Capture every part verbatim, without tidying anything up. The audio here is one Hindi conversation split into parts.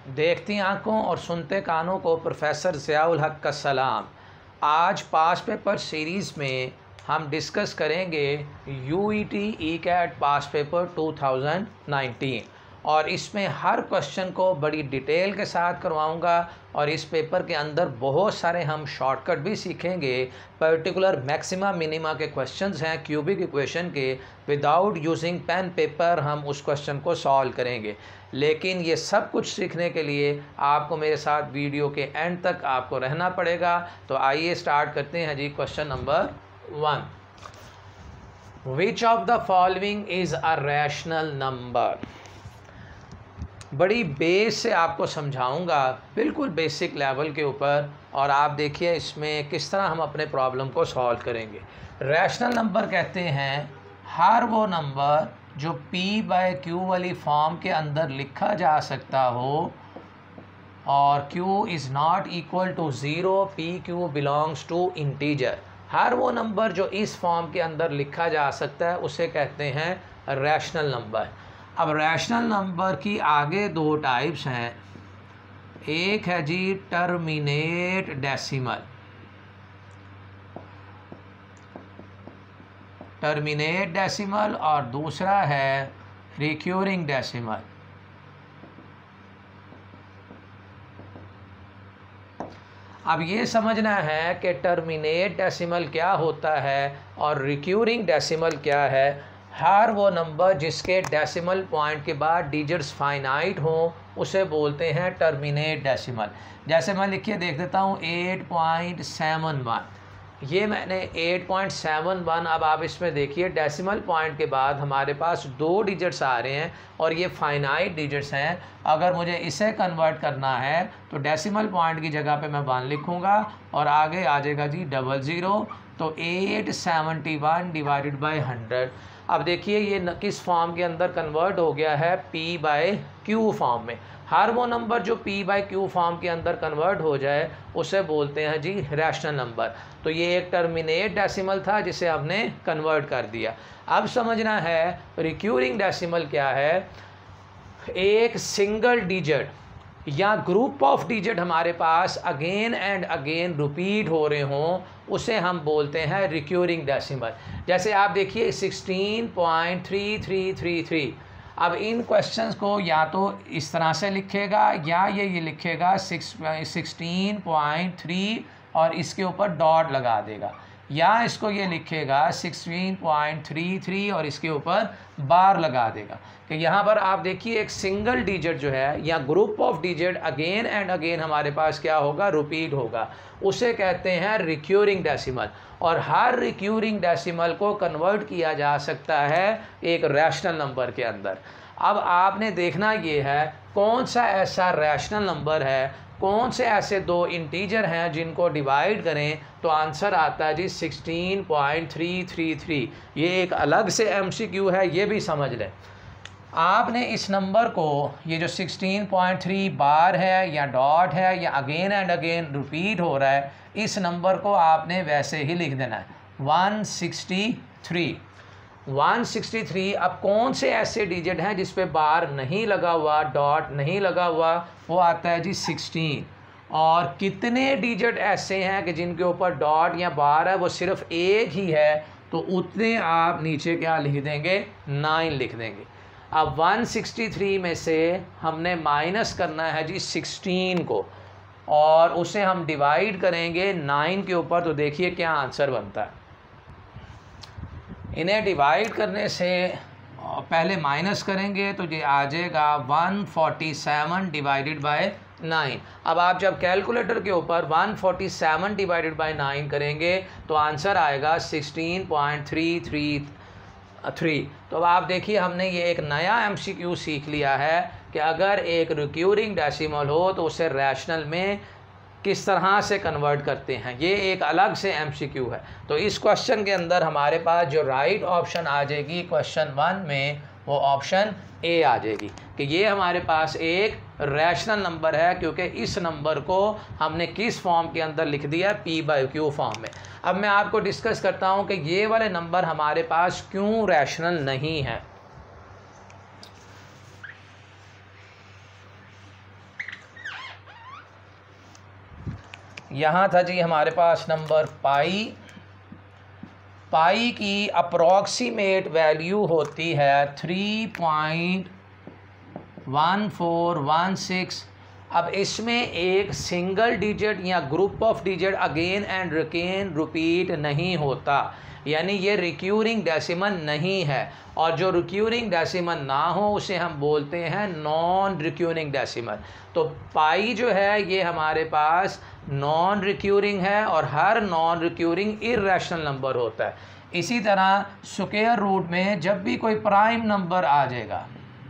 देखती आंखों और सुनते कानों को प्रोफेसर ज़ियाउल हक का सलाम। आज पास पेपर सीरीज़ में हम डिस्कस करेंगे U E T E CAT past paper two thousand nineteen और इसमें हर क्वेश्चन को बड़ी डिटेल के साथ करवाऊंगा और इस पेपर के अंदर बहुत सारे हम शॉर्टकट भी सीखेंगे। पर्टिकुलर मैक्सिमा मिनिमा के क्वेश्चंस हैं क्यूबिक इक्वेशन के, विदाउट यूजिंग पेन पेपर हम उस क्वेश्चन को सॉल्व करेंगे। लेकिन ये सब कुछ सीखने के लिए आपको मेरे साथ वीडियो के एंड तक आपको रहना पड़ेगा। तो आइए स्टार्ट करते हैं जी। Question number one, which of the following is a rational number. बड़ी बेस से आपको समझाऊंगा, बिल्कुल बेसिक लेवल के ऊपर, और आप देखिए इसमें किस तरह हम अपने प्रॉब्लम को सॉल्व करेंगे। रैशनल नंबर कहते हैं हर वो नंबर जो p बाय क्यू वाली फॉर्म के अंदर लिखा जा सकता हो और q is not equal to zero, p q belongs to integer. हर वो नंबर जो इस फॉर्म के अंदर लिखा जा सकता है उसे कहते हैं रैशनल नंबर। अब रैशनल नंबर की आगे दो टाइप्स हैं। एक है जी टर्मिनेट डेसिमल, टर्मिनेट डेसिमल, और दूसरा है रिक्यूरिंग डेसिमल। अब ये समझना है कि टर्मिनेट डेसिमल क्या होता है और रिक्यूरिंग डेसिमल क्या है। हर वो नंबर जिसके डेसिमल पॉइंट के बाद डिजिट्स फाइनाइट हों उसे बोलते हैं टर्मिनेट डेसिमल। जैसे मैं लिखिए देख देता हूँ एट पॉइंट सेवन वन, ये मैंने एट पॉइंट सेवन वन। अब आप इसमें देखिए डेसिमल पॉइंट के बाद हमारे पास दो डिजिट्स आ रहे हैं और ये फाइनाइट डिजिट्स हैं। अगर मुझे इसे कन्वर्ट करना है तो डेसिमल पॉइंट की जगह पे मैं वन लिखूँगा और आगे आ जाएगा जी डबल ज़ीरो। तो eight seventy one divided by hundred. अब देखिए ये न, किस फॉर्म के अंदर कन्वर्ट हो गया है, p बाय क्यू फॉर्म में। हर वो नंबर जो p बाय क्यू फॉर्म के अंदर कन्वर्ट हो जाए उसे बोलते हैं जी रैशनल नंबर। तो ये एक टर्मिनेट डेसिमल था जिसे हमने कन्वर्ट कर दिया। अब समझना है रिक्यूरिंग डेसिमल क्या है। एक सिंगल डिजिट या ग्रुप ऑफ डिजिट हमारे पास अगेन एंड अगेन रिपीट हो रहे हों उसे हम बोलते हैं रिक्यूरिंग डेसिमल। जैसे आप देखिए sixteen point three three three three. अब इन क्वेश्चंस को या तो इस तरह से लिखेगा या ये ये लिखेगा सिक्स सिक्सटीन पॉइंट थ्री और इसके ऊपर डॉट लगा देगा, या इसको ये लिखेगा सिक्सटीन पॉइंट थ्री थ्री और इसके ऊपर बार लगा देगा। कि यहाँ पर आप देखिए एक सिंगल डिजिट जो है या group of digit again and again हमारे पास क्या होगा, रिपीट होगा, उसे कहते हैं रिक्यूरिंग डेसिमल। और हर रिक्यूरिंग डेसिमल को कन्वर्ट किया जा सकता है एक रैशनल नंबर के अंदर। अब आपने देखना ये है कौन सा ऐसा रैशनल नंबर है, कौन से ऐसे दो इंटीजर हैं जिनको डिवाइड करें तो आंसर आता है जी sixteen point three three three. ये एक अलग से एमसीक्यू है, ये भी समझ लें। आपने इस नंबर को, ये जो सिक्सटीन पॉइंट थ्री बार है या डॉट है या अगेन एंड अगेन रिपीट हो रहा है, इस नंबर को आपने वैसे ही लिख देना है one sixty three. One sixty three. अब कौन से ऐसे डिजिट हैं जिस पे बार नहीं लगा हुआ, डॉट नहीं लगा हुआ, वो आता है जी सिक्सटीन। और कितने डिजिट ऐसे हैं कि जिनके ऊपर डॉट या बार है वो सिर्फ एक ही है, तो उतने आप नीचे क्या लिख देंगे, नाइन लिख देंगे। अब वन सिक्सटी थ्री में से हमने माइनस करना है जी सिक्सटीन को और उसे हम डिवाइड करेंगे नाइन के ऊपर, तो देखिए क्या आंसर बनता है। इन्हें डिवाइड करने से पहले माइनस करेंगे तो ये आ जाएगा one forty seven divided by nine. अब आप जब कैलकुलेटर के ऊपर one forty seven divided by nine करेंगे तो आंसर आएगा sixteen point three three three. तो अब आप देखिए हमने ये एक नया एमसीक्यू सीख लिया है कि अगर एक रिक्यूरिंग डेसिमल हो तो उसे रैशनल में किस तरह से कन्वर्ट करते हैं। ये एक अलग से एमसीक्यू है। तो इस क्वेश्चन के अंदर हमारे पास जो राइट ऑप्शन आ जाएगी क्वेश्चन वन में, वो ऑप्शन ए आ जाएगी कि ये हमारे पास एक रैशनल नंबर है, क्योंकि इस नंबर को हमने किस फॉर्म के अंदर लिख दिया, पी बाई क्यू फॉर्म में। अब मैं आपको डिस्कस करता हूँ कि ये वाले नंबर हमारे पास क्यों रैशनल नहीं है। यहाँ था जी हमारे पास नंबर पाई। पाई की अप्रॉक्सीमेट वैल्यू होती है three point one four one six. अब इसमें एक सिंगल डिजिट या group of digit again and again repeat नहीं होता, यानी ये रिक्यूरिंग डेसिमल नहीं है। और जो रिक्यूरिंग डेसिमल ना हो उसे हम बोलते हैं नॉन रिक्यूरिंग डेसिमल। तो पाई जो है ये हमारे पास नॉन रिक्यूरिंग है और हर नॉन रिक्यूरिंग इर्रेशनल नंबर होता है। इसी तरह स्क्वायर रूट में जब भी कोई प्राइम नंबर आ जाएगा,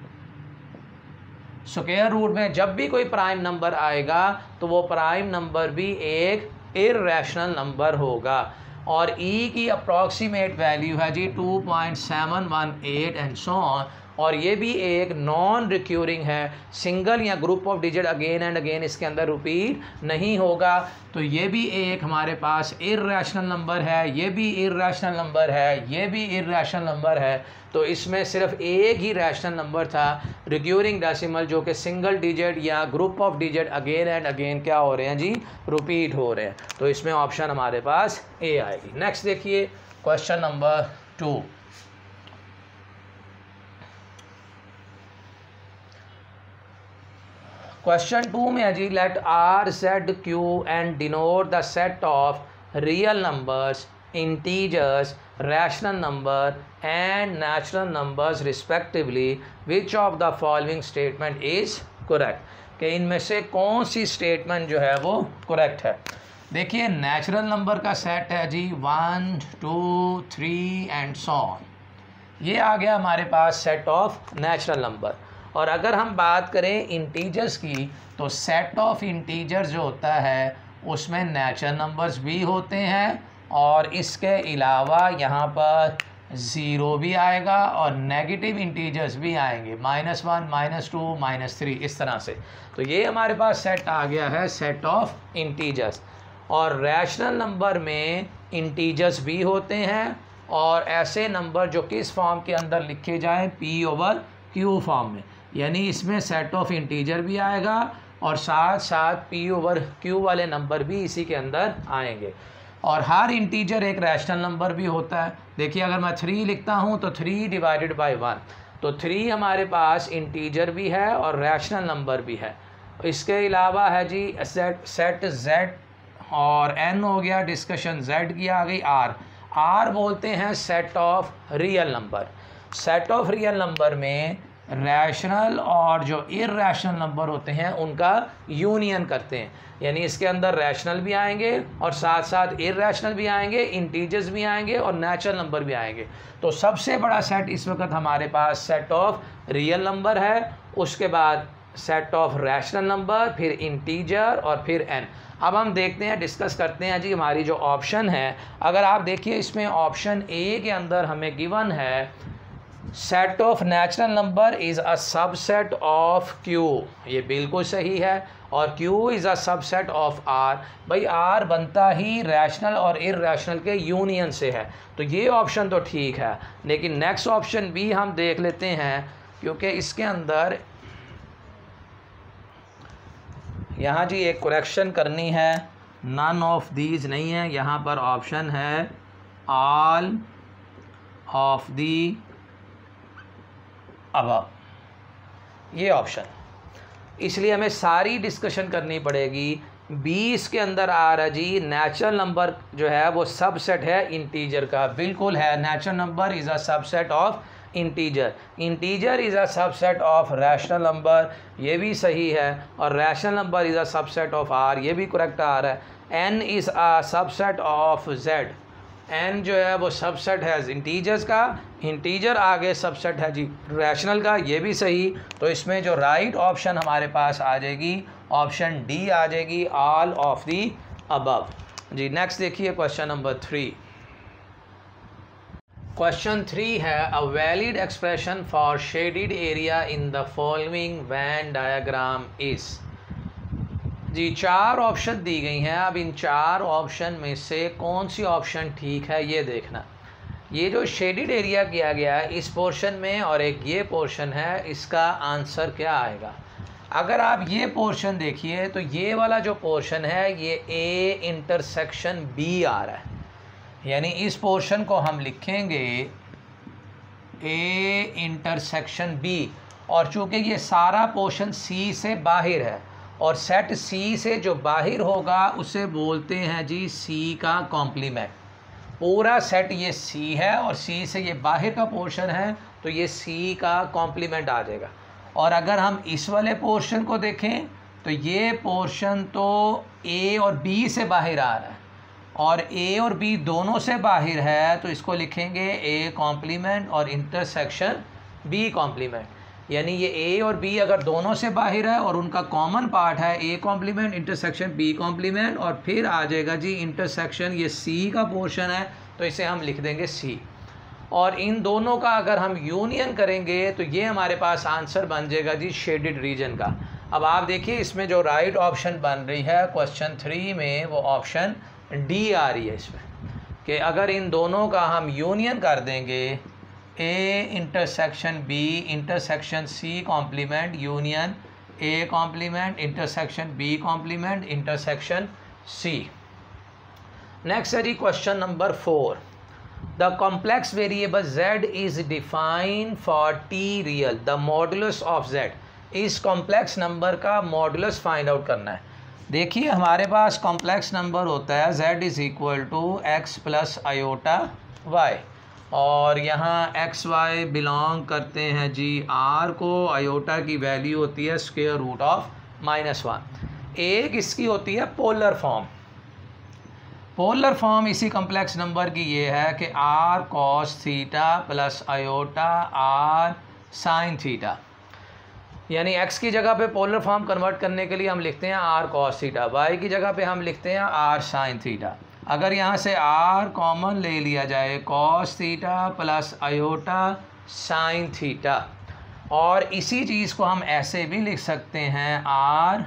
स्क्वायर रूट में जब भी कोई प्राइम नंबर आएगा तो वो प्राइम नंबर भी एक इर्रेशनल नंबर होगा। और ई की अप्रॉक्सीमेट वैल्यू है जी two point seven one eight and so on. और ये भी एक नॉन रिक्यूरिंग है, सिंगल या group of digit again and again इसके अंदर रिपीट नहीं होगा। तो ये भी एक हमारे पास इर्रेशनल नंबर है, ये भी इर्रेशनल नंबर है, ये भी इर्रेशनल नंबर है। तो इसमें सिर्फ एक ही रैशनल नंबर था रिक्यूरिंग डेसिमल, जो कि सिंगल डिजिट या group of digit again and again क्या हो रहे हैं जी, रिपीट हो रहे हैं। तो इसमें ऑप्शन हमारे पास ए आएगी। नेक्स्ट देखिए question number two. Question two में है जी let R Z Q and denote the set of real numbers, integers, rational number and natural numbers respectively, which of the following statement is correct? कि इनमें से कौन सी स्टेटमेंट जो है वो करेक्ट है। देखिए नेचुरल नंबर का सेट है जी one two three and so on. ये आ गया हमारे पास सेट ऑफ नेचुरल नंबर। और अगर हम बात करें इंटीजर्स की तो सेट ऑफ इंटीजर्स जो होता है उसमें नेचुरल नंबर्स भी होते हैं और इसके अलावा यहाँ पर ज़ीरो भी आएगा और नेगेटिव इंटीजर्स भी आएंगे, minus one, minus two, minus three, इस तरह से। तो ये हमारे पास सेट आ गया है सेट ऑफ इंटीजर्स। और रैशनल नंबर में इंटीजर्स भी होते हैं और ऐसे नंबर जो किस फॉर्म के अंदर लिखे जाएं, पी ओवर क्यू फॉर्म में, यानी इसमें सेट ऑफ इंटीजर भी आएगा और साथ साथ पी ओवर क्यू वाले नंबर भी इसी के अंदर आएंगे। और हर इंटीजर एक रैशनल नंबर भी होता है। देखिए अगर मैं थ्री लिखता हूँ तो थ्री डिवाइडेड बाय वन, तो थ्री हमारे पास इंटीजर भी है और रैशनल नंबर भी है। इसके अलावा है जी सेट सेट जेड और एन हो गया, डिस्कशन जेड की आ गई आर। आर बोलते हैं set of real number. Set of real number में रैशनल और जो इर्रेशनल नंबर होते हैं उनका यूनियन करते हैं, यानी इसके अंदर रैशनल भी आएंगे और साथ साथ इर्रेशनल भी आएंगे, इंटीजर्स भी आएंगे और नेचुरल नंबर भी आएंगे। तो सबसे बड़ा सेट इस वक्त हमारे पास सेट ऑफ रियल नंबर है, उसके बाद सेट ऑफ रैशनल नंबर, फिर इंटीजर और फिर एन। अब हम देखते हैं, डिस्कस करते हैं जी हमारी जो ऑप्शन है। अगर आप देखिए इसमें ऑप्शन ए के अंदर हमें गिवन है set of natural number is a subset of Q, ये बिल्कुल सही है। और Q is a subset of R, भाई आर बनता ही रैशनल और इर्रेशनल के यूनियन से है, तो ये ऑप्शन तो ठीक है। लेकिन नेक्स्ट ऑप्शन भी हम देख लेते हैं, क्योंकि इसके अंदर यहाँ जी एक करेक्शन करनी है, नन ऑफ दीज नहीं है, यहाँ पर ऑप्शन है ऑल ऑफ दी अब, ये ऑप्शन, इसलिए हमें सारी डिस्कशन करनी पड़ेगी। बीस के अंदर आ रहा जी नेचुरल नंबर जो है वो सबसेट है इंटीजर का, बिल्कुल है। Natural number is a subset of integer, integer is a subset of rational number, ये भी सही है। और rational number is a subset of R, ये भी करेक्ट आ रहा है। N is a subset of Z, N जो है वो सबसेट है इंटीजर्स का, इंटीजर आगे सबसेट है जी रैशनल का, ये भी सही। तो इसमें जो राइट ऑप्शन हमारे पास आ जाएगी ऑप्शन डी आ जाएगी, ऑल ऑफ दी अबव जी। नेक्स्ट देखिए question number three. Question three है a valid expression for shaded area in the following Venn diagram is जी। चार ऑप्शन दी गई हैं, अब इन चार ऑप्शन में से कौन सी ऑप्शन ठीक है ये देखना। ये जो शेडेड एरिया किया गया है इस पोर्शन में और एक ये पोर्शन है, इसका आंसर क्या आएगा। अगर आप ये पोर्शन देखिए तो ये वाला जो पोर्शन है ये ए इंटरसेक्शन बी आ रहा है, यानी इस पोर्शन को हम लिखेंगे ए इंटरसेक्शन बी। और चूंकि ये सारा पोर्शन सी से बाहर है और सेट सी से जो बाहर होगा उसे बोलते हैं जी सी का कॉम्प्लीमेंट। पूरा सेट ये सी है और सी से ये बाहर का पोर्शन है तो ये सी का कॉम्प्लीमेंट आ जाएगा। और अगर हम इस वाले पोर्शन को देखें तो ये पोर्शन तो ए और बी से बाहर आ रहा है और ए और बी दोनों से बाहर है, तो इसको लिखेंगे ए कॉम्प्लीमेंट और इंटरसेक्शन बी कॉम्प्लीमेंट। यानी ये ए और बी अगर दोनों से बाहर है और उनका कॉमन पार्ट है A complement intersection B complement, और फिर आ जाएगा जी इंटरसेक्शन ये सी का पोर्शन है तो इसे हम लिख देंगे सी। और इन दोनों का अगर हम यूनियन करेंगे तो ये हमारे पास आंसर बन जाएगा जी शेडेड रीजन का। अब आप देखिए इसमें जो राइट ऑप्शन बन रही है क्वेश्चन थ्री में वो ऑप्शन डी आ रही है इसमें, कि अगर इन दोनों का हम यूनियन कर देंगे A intersection B intersection C complement union A complement intersection B complement intersection C. Next है जी question number four. The complex variable z is defined for t real, the modulus of z। इस कॉम्प्लेक्स नंबर का मॉडुलस फाइंड आउट करना है। देखिए हमारे पास कॉम्प्लेक्स नंबर होता है z is equal to x plus iota y, और यहाँ एक्स वाई बिलोंग करते हैं जी r को, आयोटा की वैल्यू होती है square root of minus one. एक इसकी होती है पोलर फॉर्म। पोलर फॉर्म इसी कॉम्प्लेक्स नंबर की ये है कि r cos theta plus iota r sine theta, यानी x की जगह पे पोलर फॉर्म कन्वर्ट करने के लिए हम लिखते हैं r cos थीटा, y की जगह पे हम लिखते हैं r साइन थीटा। अगर यहाँ से r कॉमन ले लिया जाए cos theta plus iota sine theta, और इसी चीज़ को हम ऐसे भी लिख सकते हैं r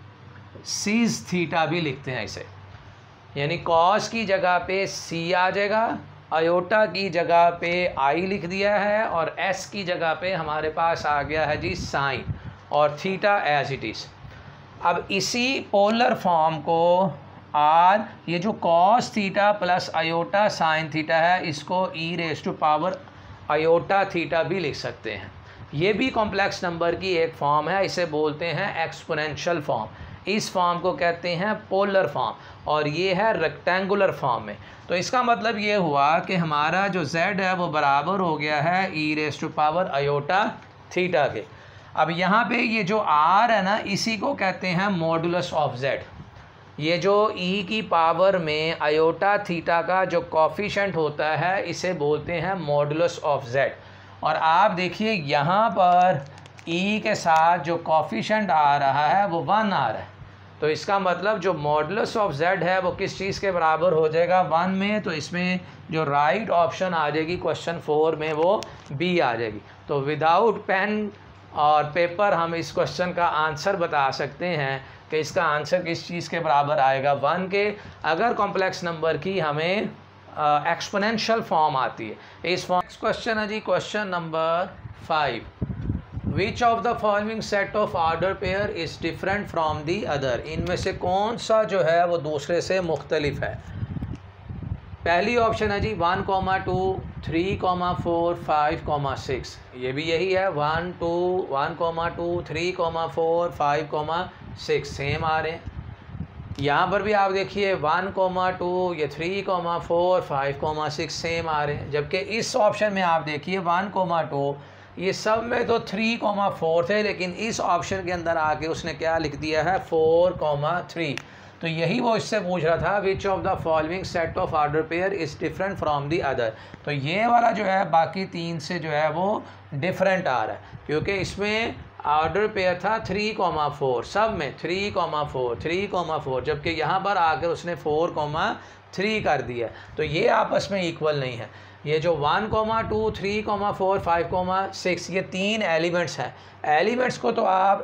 सीज थीटा भी लिखते हैं इसे, यानी cos की जगह पे c आ जाएगा, आयोटा की जगह पे i लिख दिया है और s की जगह पे हमारे पास आ गया है जी साइन और थीटा एज इट इज़। अब इसी पोलर फॉर्म को r, ये जो cos theta plus iota sine theta है इसको e raise to power iota theta भी लिख सकते हैं। ये भी कॉम्प्लेक्स नंबर की एक फॉर्म है, इसे बोलते हैं एक्सपोनेंशियल फॉर्म। इस फॉर्म को कहते हैं पोलर फॉर्म और ये है रेक्टेंगुलर फॉर्म में। तो इसका मतलब ये हुआ कि हमारा जो z है वो बराबर हो गया है e raise to power iota theta के। अब यहाँ पे ये जो r है ना इसी को कहते हैं मॉडुलस ऑफ z। ये जो e की पावर में आयोटा थीटा का जो कॉफिशेंट होता है इसे बोलते हैं मॉडुलस ऑफ z। और आप देखिए यहाँ पर e के साथ जो कॉफिशेंट आ रहा है वो वन आ रहा है, तो इसका मतलब जो मॉडुलस ऑफ z है वो किस चीज़ के बराबर हो जाएगा, वन में। तो इसमें जो राइट ऑप्शन आ जाएगी क्वेश्चन फोर में वो बी आ जाएगी। तो विदाउट पेन और पेपर हम इस क्वेश्चन का आंसर बता सकते हैं कि इसका आंसर किस चीज़ के बराबर आएगा, वन के। अगर कॉम्प्लेक्स नंबर की हमें एक्सपोनेंशियल फॉर्म आती है इस फॉर्म। नेक्स्ट क्वेश्चन है जी question number five. Which of the following set of order pair is different from the other. इनमें से कौन सा जो है वो दूसरे से मुख्तलिफ है। पहली ऑप्शन है जी one comma two three comma four five comma six, ये भी यही है one to one comma two three comma four five comma six same आ रहे हैं। यहाँ पर भी आप देखिए वन कोमा टू ये three comma four five comma six same आ रहे हैं। जबकि इस ऑप्शन में आप देखिए वन कोमा टू ये सब में तो थ्री कोमा फोर थे, लेकिन इस ऑप्शन के अंदर आके उसने क्या लिख दिया है फोर कोमा थ्री। तो यही वो इससे पूछ रहा था which of the following set of order pair is different from the other. तो ये वाला जो है बाकी तीन से जो है वो डिफरेंट आ रहा है, क्योंकि इसमें ऑर्डर पेयर था थ्री कोमा फोर, सब में three comma four three comma four, जबकि यहाँ पर आकर उसने फोर कोमा थ्री कर दिया। तो ये आपस में इक्वल नहीं है। ये जो one comma two three comma four five comma six ये तीन एलिमेंट्स हैं। एलिमेंट्स को तो आप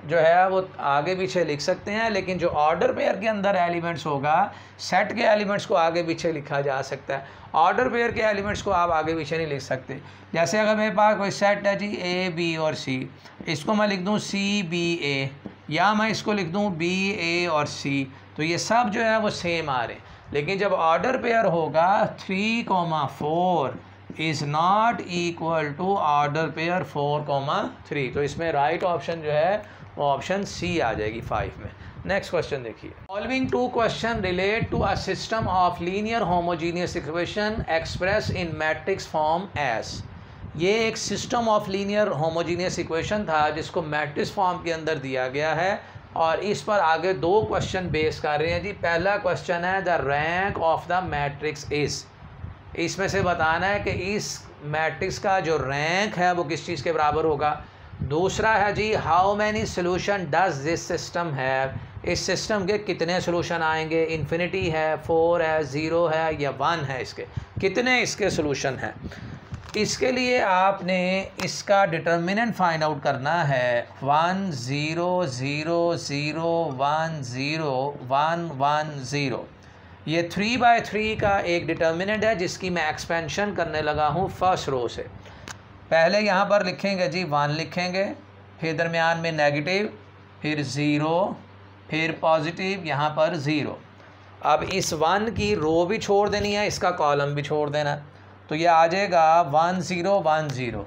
जो है वो आगे पीछे लिख सकते हैं, लेकिन जो ऑर्डर पेयर के अंदर एलिमेंट्स होगा, सेट के एलिमेंट्स को आगे पीछे लिखा जा सकता है। ऑर्डर पेयर के एलिमेंट्स को आप आगे पीछे नहीं लिख सकते। जैसे अगर मेरे पास कोई सेट है जी ए बी और सी, इसको मैं लिख दूँ सी बी ए, या मैं इसको लिख दूँ बी ए और सी, तो ये सब जो है वो सेम आ रहे हैं। लेकिन जब ऑर्डर पेयर होगा three comma four is not equal to order pair four comma three, तो इसमें राइट ऑप्शन जो है वो ऑप्शन सी आ जाएगी फाइव में। नेक्स्ट क्वेश्चन देखिए, solving two question relate to a system of linear homogeneous equation express in matrix form as. ये एक system of linear homogeneous equation था जिसको मैट्रिक्स फॉर्म के अंदर दिया गया है, और इस पर आगे दो क्वेश्चन बेस कर रहे हैं जी। पहला क्वेश्चन है the rank of the matrix is, इसमें से बताना है कि इस मैट्रिक्स का जो रैंक है वो किस चीज़ के बराबर होगा। दूसरा है जी how many solution does this system है, इस सिस्टम के कितने सोल्यूशन आएंगे, इन्फिनिटी है, फोर है, ज़ीरो है या वन है, इसके कितने इसके सोल्यूशन हैं। इसके लिए आपने इसका डिटर्मिनेंट फाइंड आउट करना है, one zero zero zero one zero one one zero. ये थ्री बाय थ्री का एक डिटर्मिनेंट है जिसकी मैं एक्सपेंशन करने लगा हूँ फर्स्ट रो से। पहले यहाँ पर लिखेंगे जी वन लिखेंगे, फिर दरमियान में नेगेटिव, फिर ज़ीरो, फिर पॉजिटिव, यहाँ पर ज़ीरो। अब इस वन की रो भी छोड़ देनी है, इसका कॉलम भी छोड़ देना, तो ये आ जाएगा वन ज़ीरो वन ज़ीरो।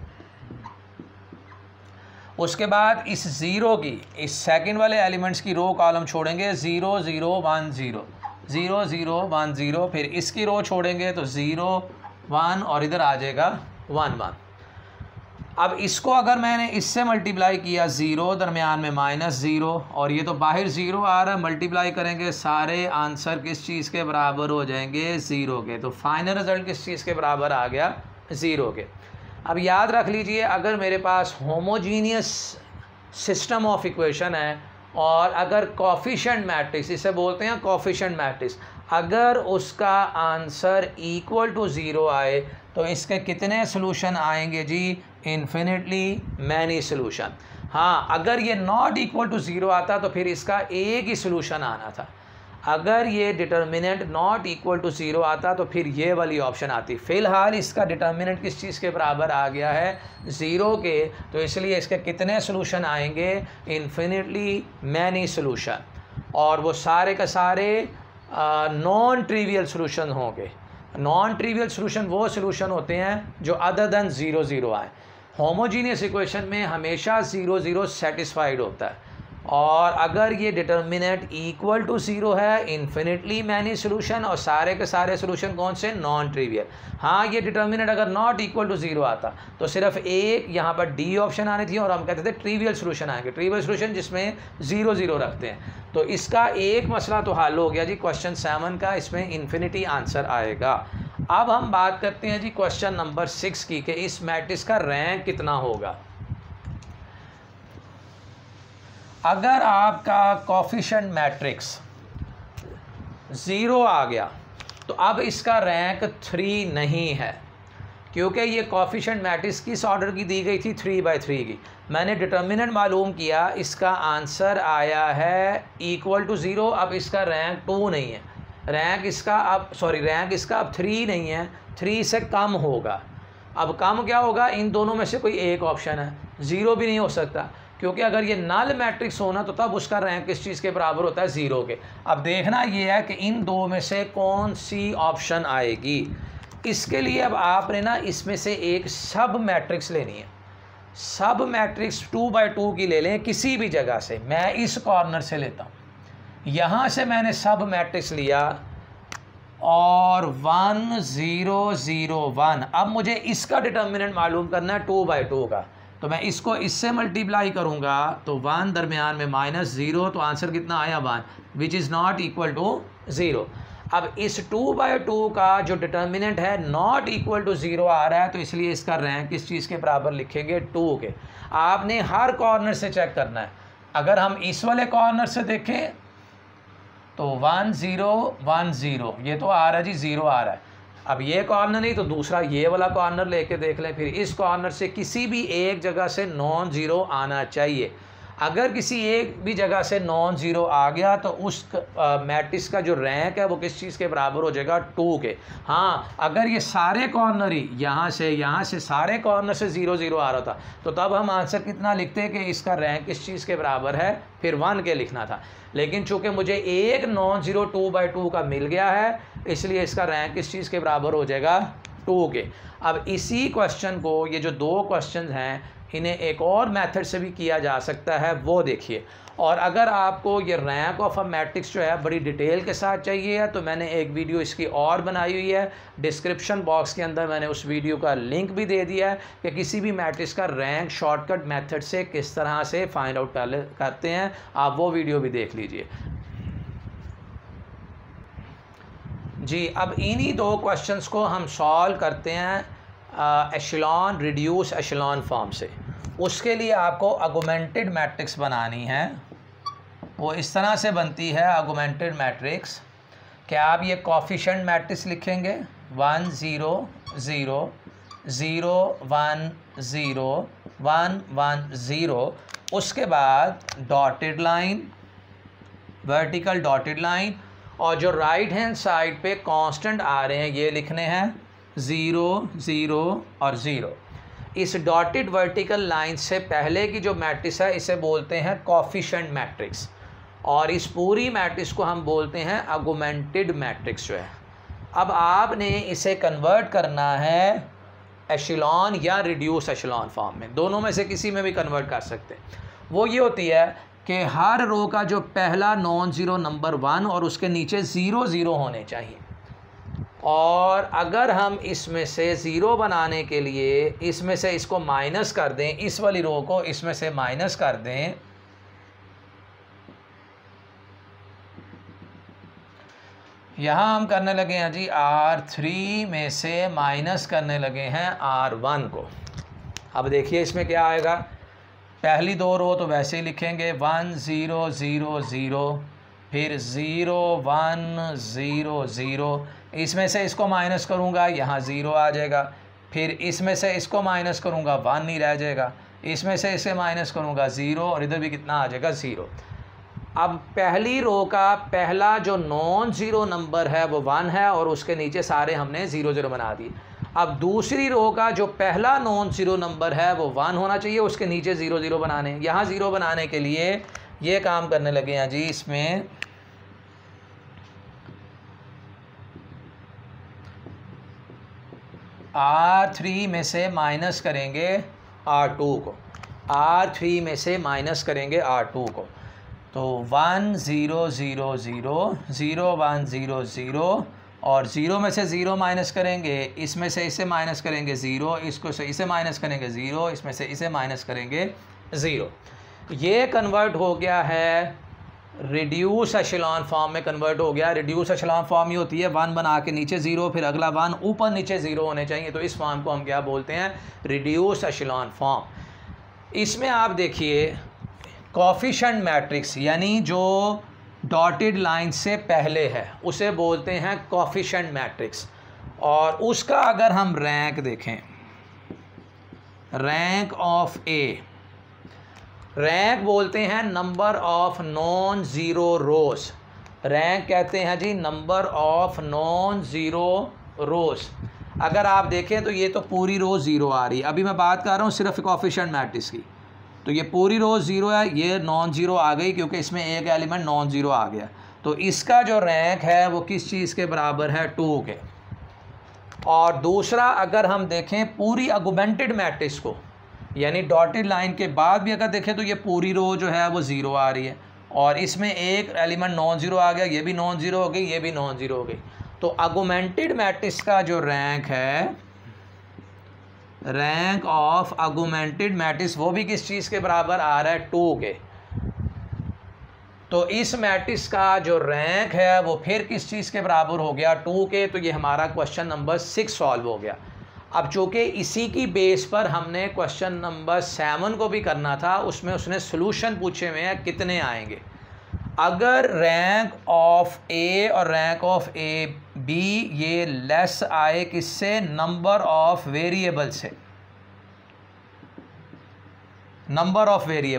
उसके बाद इस ज़ीरो की, इस सेकंड वाले एलिमेंट्स की रो कॉलम छोड़ेंगे, zero zero one zero, zero zero one zero, फिर इसकी रो छोड़ेंगे तो ज़ीरो वन और इधर आ जाएगा वन वन। अब इसको अगर मैंने इससे मल्टीप्लाई किया, ज़ीरो दरमियान में माइनस ज़ीरो, और ये तो बाहर ज़ीरो आ रहा है, मल्टीप्लाई करेंगे सारे आंसर किस चीज़ के बराबर हो जाएंगे, ज़ीरो के। तो फाइनल रिज़ल्ट किस चीज़ के बराबर आ गया, ज़ीरो के। अब याद रख लीजिए, अगर मेरे पास होमोजीनियस सिस्टम ऑफ इक्वेशन है और अगर कोफिशिएंट मैट्रिक्स, इसे बोलते हैं कोफिशिएंट मैट्रिक्स, अगर उसका आंसर इक्वल टू ज़ीरो आए तो इसके कितने सोल्यूशन आएंगे जी, इन्फिनिटली मैनी सोल्यूशन। हाँ, अगर ये नॉट इक्वल टू ज़ीरो आता तो फिर इसका एक ही सोल्यूशन आना था। अगर ये determinant not equal to zero आता तो फिर ये वाली ऑप्शन आती। फ़िलहाल इसका डिटर्मिनेंट किस चीज़ के बराबर आ गया है, ज़ीरो के, तो इसलिए इसके कितने सोल्यूशन आएंगे, इन्फिनिटली मैनी सोल्यूशन, और वो सारे का सारे नॉन ट्रिवियल सोल्यूशन होंगे। नॉन ट्रिवियल सोल्यूशन वो सोल्यूशन होते हैं जो अदर दैन ज़ीरो ज़ीरो आए। होमोजीनियस इक्वेशन में हमेशा ज़ीरो ज़ीरो सेटिस्फाइड होता है, और अगर ये डिटर्मिनेंट इक्वल टू ज़ीरो है, इन्फिनिटली मैनी सोल्यूशन, और सारे के सारे सोल्यूशन कौन से, नॉन ट्रिवियल। हाँ, ये डिटर्मिनेंट अगर नॉट इक्वल टू ज़ीरो आता तो सिर्फ एक यहाँ पर डी ऑप्शन आनी थी, और हम कहते थे ट्रिवियल सोल्यूशन आएंगे, ट्रिवियल सोल्यूशन जिसमें ज़ीरो ज़ीरो रखते हैं। तो इसका एक मसला तो हल हो गया जी क्वेश्चन सेवन का, इसमें इन्फिनिटी आंसर आएगा। अब हम बात करते हैं जी क्वेश्चन नंबर सिक्स की, कि इस मैट्रिक्स का रैंक कितना होगा। अगर आपका कोफिशिएंट मैट्रिक्स ज़ीरो आ गया तो अब इसका रैंक थ्री नहीं है, क्योंकि ये कोफिशिएंट मैट्रिक्स किस ऑर्डर की दी गई थी, थ्री बाई थ्री की। मैंने डिटर्मिनेंट मालूम किया, इसका आंसर आया है इक्वल टू ज़ीरो। अब इसका रैंक टू नहीं है, रैंक इसका अब सॉरी रैंक इसका अब थ्री नहीं है, थ्री से कम होगा। अब कम क्या होगा, इन दोनों में से कोई एक ऑप्शन है, ज़ीरो भी नहीं हो सकता, क्योंकि अगर ये नल मैट्रिक्स होना तो तब उसका रैंक किस चीज़ के बराबर होता है, ज़ीरो के। अब देखना ये है कि इन दो में से कौन सी ऑप्शन आएगी। इसके लिए अब आपने ना इसमें से एक सब मैट्रिक्स लेनी है। सब मैट्रिक्स टू बाई टू की ले लें किसी भी जगह से। मैं इस कॉर्नर से लेता हूँ, यहाँ से मैंने सब मैट्रिक्स लिया और वन ज़ीरो ज़ीरो वन। अब मुझे इसका डिटर्मिनेंट मालूम करना है टू बाई टू का, तो मैं इसको इससे मल्टीप्लाई करूँगा तो वन दरमियान में माइनस ज़ीरो, तो आंसर कितना आया, one, which is not equal to zero. अब इस टू बाई टू का जो डिटर्मिनेंट है नॉट इक्वल टू ज़ीरो आ रहा है, तो इसलिए इसका रैंक किस चीज़ के बराबर लिखेंगे, टू के। आपने हर कॉर्नर से चेक करना है। अगर हम इस वाले कॉर्नर से देखें तो वन ज़ीरो वन ज़ीरो, ये तो आ रहा है जी, ज़ीरो आ रहा है। अब ये कॉर्नर नहीं तो दूसरा ये वाला कॉर्नर लेके देख लें, फिर इस कॉर्नर से किसी भी एक जगह से नॉन ज़ीरो आना चाहिए। अगर किसी एक भी जगह से नॉन ज़ीरो आ गया तो उस मैट्रिक्स का जो रैंक है वो किस चीज़ के बराबर हो जाएगा, टू के। हाँ, अगर ये सारे कॉर्नर ही यहाँ से यहाँ से सारे कॉर्नर से ज़ीरो ज़ीरो आ रहा था तो तब हम आंसर कितना लिखते कि इसका रैंक किस चीज़ के बराबर है, फिर वन के लिखना था। लेकिन चूंकि मुझे एक non zero two by two का मिल गया है, इसलिए इसका रैंक किस चीज़ के बराबर हो जाएगा, टू के। अब इसी क्वेश्चन को, ये जो दो क्वेश्चन हैं, इन्हें एक और मेथड से भी किया जा सकता है, वो देखिए। और अगर आपको ये रैंक ऑफ अ मैट्रिक्स जो है बड़ी डिटेल के साथ चाहिए है तो मैंने एक वीडियो इसकी और बनाई हुई है, डिस्क्रिप्शन बॉक्स के अंदर मैंने उस वीडियो का लिंक भी दे दिया है कि किसी भी मैट्रिक्स का रैंक शॉर्टकट मेथड से किस तरह से फाइंड आउट करते हैं, आप वो वीडियो भी देख लीजिए जी। अब इन्हीं दो क्वेश्चंस को हम सॉल्व करते हैं एशेलॉन रिड्यूस एशेलॉन फॉर्म से। उसके लिए आपको आर्गुमेंटेड मैट्रिक्स बनानी है। वो इस तरह से बनती है आर्गुमेंटेड मैट्रिक्स कि आप ये कोफिशिएंट मैट्रिक्स लिखेंगे, one zero zero zero one zero one one zero, उसके बाद dotted line, vertical dotted line, और जो राइट हैंड साइड पे कांस्टेंट आ रहे हैं ये लिखने हैं ज़ीरो ज़ीरो और ज़ीरो। इस डॉटेड वर्टिकल लाइन से पहले की जो मैट्रिक्स है इसे बोलते हैं कोफिशिएंट मैट्रिक्स, और इस पूरी मैट्रिक्स को हम बोलते हैं आर्गुमेंटेड मैट्रिक्स जो है। अब आपने इसे कन्वर्ट करना है एशेलॉन या रिड्यूस एशेलॉन फॉर्म में, दोनों में से किसी में भी कन्वर्ट कर सकते हैं। वो ये होती है कि हर रो का जो पहला नॉन ज़ीरो नंबर वन और उसके नीचे ज़ीरो ज़ीरो होने चाहिए, और अगर हम इसमें से ज़ीरो बनाने के लिए इसमें से इसको माइनस कर दें, इस वाली रो को इसमें से माइनस कर दें, यहाँ हम करने लगे हैं जी आर थ्री में से माइनस करने लगे हैं आर वन को। अब देखिए इसमें क्या आएगा, पहली दो रो तो वैसे ही लिखेंगे वन ज़ीरो ज़ीरो ज़ीरो, फिर ज़ीरो वन ज़ीरो ज़ीरो, इसमें से इसको माइनस करूँगा यहाँ ज़ीरो आ जाएगा, फिर इसमें से इसको माइनस करूँगा वन ही रह जाएगा, इसमें से इसे माइनस करूँगा ज़ीरो, और इधर भी कितना आ जाएगा, ज़ीरो। अब पहली रो का पहला जो नॉन ज़ीरो नंबर है वो वन है और उसके नीचे सारे हमने ज़ीरो ज़ीरो बना दिए। अब दूसरी रो का जो पहला नॉन ज़ीरो नंबर है वो वन होना चाहिए, उसके नीचे ज़ीरो ज़ीरो बनाने। यहाँ ज़ीरो बनाने के लिए ये काम करने लगे हैं जी, इसमें आर थ्री में से माइनस करेंगे आर टू को, आर थ्री में से माइनस करेंगे आर टू को, तो one zero zero zero zero one zero zero, और ज़ीरो में से ज़ीरो माइनस करेंगे, इसमें से इसे माइनस करेंगे ज़ीरो, इसको से इसे माइनस करेंगे ज़ीरो, इसमें से इसे माइनस करेंगे ज़ीरो। ये कन्वर्ट हो गया है रिड्यूस एशेलॉन फॉर्म में, कन्वर्ट हो गया। रिड्यूस एशेलॉन फॉर्म ही होती है वन बना के नीचे ज़ीरो, फिर अगला वन, ऊपर नीचे ज़ीरो होने चाहिए, तो इस फॉर्म को हम क्या बोलते हैं, रिड्यूस एशेलॉन फॉर्म। इसमें आप देखिए कोफिशिएंट मैट्रिक्स यानी जो डॉटेड लाइन से पहले है उसे बोलते हैं कोफिशिएंट मैट्रिक्स, और उसका अगर हम रैंक देखें, रैंक ऑफ ए, रैंक बोलते हैं number of non zero rows, rank कहते हैं जी number of non zero rows. अगर आप देखें तो ये तो पूरी रो ज़ीरो आ रही है, अभी मैं बात कर रहा हूँ सिर्फ कोफिशिएंट मैट्रिक्स की, तो ये पूरी रो ज़ीरो है, ये नॉन ज़ीरो आ गई क्योंकि इसमें एक एलिमेंट नॉन ज़ीरो आ गया, तो इसका जो रैंक है वो किस चीज़ के बराबर है, टू के। और दूसरा अगर हम देखें पूरी आर्गुमेंटेड मैट्रिक्स को, यानी डॉटेड लाइन के बाद भी अगर देखें तो ये पूरी रो जो है वो ज़ीरो आ रही है, और इसमें एक एलिमेंट नॉन ज़ीरो आ गया, ये भी नॉन ज़ीरो हो गई, ये भी नॉन ज़ीरो हो गई, तो आर्गुमेंटेड मैट्रिक्स का जो रैंक है, रैंक ऑफ आर्गुमेंटेड मैट्रिक्स, वो भी किस चीज़ के बराबर आ रहा है, टू के। तो इस मैट्रिक्स का जो रैंक है वो फिर किस चीज़ के बराबर हो गया, टू के। तो ये हमारा क्वेश्चन नंबर सिक्स सॉल्व हो गया। अब चूँकि इसी की बेस पर हमने क्वेश्चन नंबर सेवन को भी करना था, उसमें उसने सोल्यूशन पूछे हुए हैं कितने आएंगे। अगर रैंक ऑफ ए और रैंक ऑफ ए बी ये लेस आए किससे, नंबर ऑफ वेरिएबल से, नंबर ऑफ वेरिएबल्स,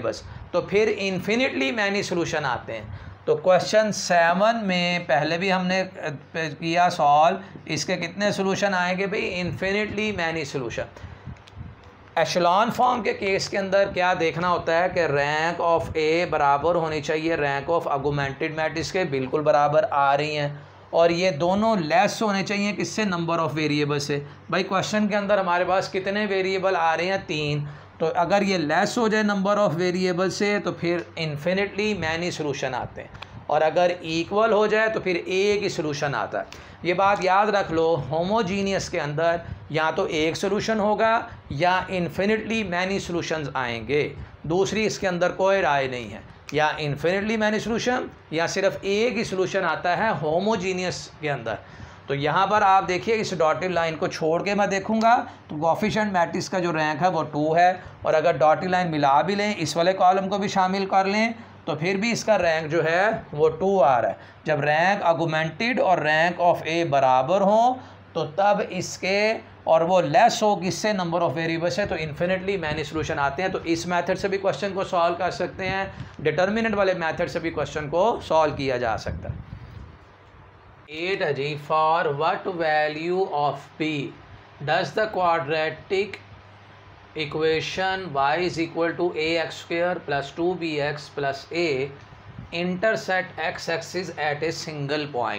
तो फिर इन्फिनिटली मैनी सोल्यूशन आते हैं। तो क्वेश्चन सेवन में पहले भी हमने किया सॉल्व, इसके कितने सोल्यूशन आएंगे भाई? Infinitely many solution. Echelon form के केस के अंदर क्या देखना होता है कि रैंक ऑफ ए बराबर होनी चाहिए रैंक ऑफ आर्गुमेंटेड मैट्रिक्स के, बिल्कुल बराबर आ रही हैं, और ये दोनों लेस होने चाहिए किससे? नंबर ऑफ़ वेरिएबल से। भाई क्वेश्चन के अंदर हमारे पास कितने वेरिएबल आ रहे हैं? तीन। तो अगर ये लेस हो जाए नंबर ऑफ़ वेरिएबल से तो फिर इन्फिनिटली मैनी सोल्यूशन आते हैं, और अगर इक्वल हो जाए तो फिर एक ही सोल्यूशन आता है। ये बात याद रख लो, होमोजीनियस के अंदर या तो एक सोल्यूशन होगा या इन्फिनिटली मैनी सोल्यूशंस आएंगे, दूसरी इसके अंदर कोई राय नहीं है, या इन्फिनिटली मैनी सोल्यूशन या सिर्फ एक ही सोल्यूशन आता है होमोजीनियस के अंदर। तो यहाँ पर आप देखिए इस डॉटेड लाइन को छोड़ के मैं देखूँगा तो कोएफिशिएंट मैट्रिक्स का जो रैंक है वो टू है, और अगर डॉटेड लाइन मिला भी लें, इस वाले कॉलम को भी शामिल कर लें, तो फिर भी इसका रैंक जो है वो टू आ रहा है। जब रैंक आर्गुमेंटेड और रैंक ऑफ ए बराबर हो तो तब इसके और वो लेस हो किससे? नंबर ऑफ़ वेरिएबल से, तो इन्फिनिटली मैनी सोल्यूशन आते हैं। तो इस मेथड से भी क्वेश्चन को सॉल्व कर सकते हैं, डिटर्मिनेंट वाले मेथड से भी क्वेश्चन को सॉल्व किया जा सकता है। एट है जी, for what value of p does the quadratic equation y is equal to a x square plus two b x plus a intersect x axis at a single point.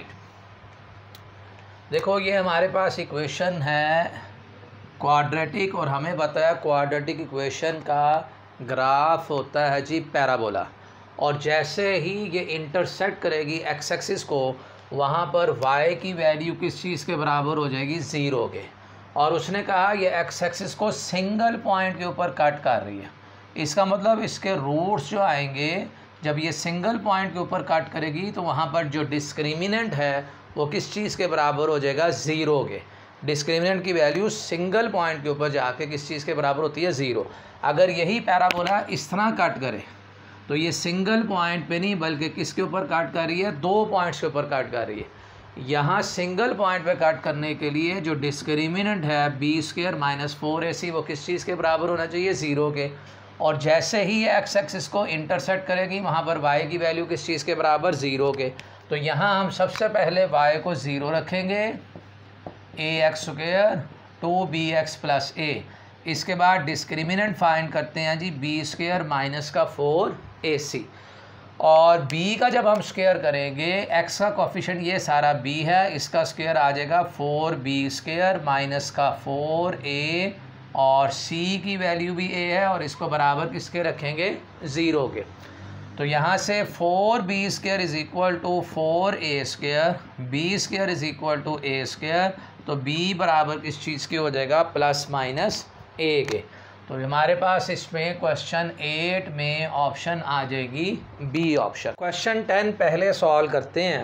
देखो ये हमारे पास इक्वेशन है क्वाड्रेटिक, और हमें बताया क्वाड्रेटिक इक्वेशन का ग्राफ होता है जी पैराबोला, और जैसे ही ये इंटरसेक्ट करेगी एक्स एक्सिस को, वहाँ पर y की वैल्यू किस चीज़ के बराबर हो जाएगी? ज़ीरो के। और उसने कहा ये एक्स एक्सिस को सिंगल पॉइंट के ऊपर कट कर रही है, इसका मतलब इसके रूट्स जो आएंगे जब ये सिंगल पॉइंट के ऊपर कट करेगी तो वहाँ पर जो डिस्क्रिमिनेंट है वो किस चीज़ के बराबर हो जाएगा? ज़ीरो के। डिस्क्रिमिनेंट की वैल्यू सिंगल पॉइंट के ऊपर जाके किस चीज़ के बराबर होती है? ज़ीरो। अगर यही पैराबोला इस तरह कट करे तो ये सिंगल पॉइंट पे नहीं बल्कि किसके ऊपर कट कर रही है? दो पॉइंट्स के ऊपर कट कर रही है। यहाँ सिंगल पॉइंट पे कट करने के लिए जो डिस्क्रिमिनेंट है b square minus four a c वो किस चीज़ के बराबर होना चाहिए? ज़ीरो के। और जैसे ही ये एक्स एक्सिस को इंटरसेक्ट करेगी वहाँ पर वाई की वैल्यू किस चीज़ के बराबर? ज़ीरो के। तो यहाँ हम सबसे पहले वाई को ज़ीरो रखेंगे, a x square two b x plus a. इसके बाद डिस्क्रिमिनेंट फाइंड करते हैं जी बी स्क्वायर माइनस का फोर ए सी, और b का जब हम स्क्वायर करेंगे, x का कोफिशिएंट ये सारा b है, इसका स्क्वायर आ जाएगा फोर बी स्क्वायर माइनस का फोर ए, और c की वैल्यू भी a है, और इसको बराबर किसके रखेंगे? ज़ीरो के। तो यहाँ से four b square is equal to four a square, b square is equal to a square, तो b बराबर किस चीज़ की हो जाएगा? प्लस माइनस a के। तो हमारे पास इसमें क्वेश्चन एट में ऑप्शन आ जाएगी बी ऑप्शन। क्वेश्चन टेन पहले सॉल्व करते हैं।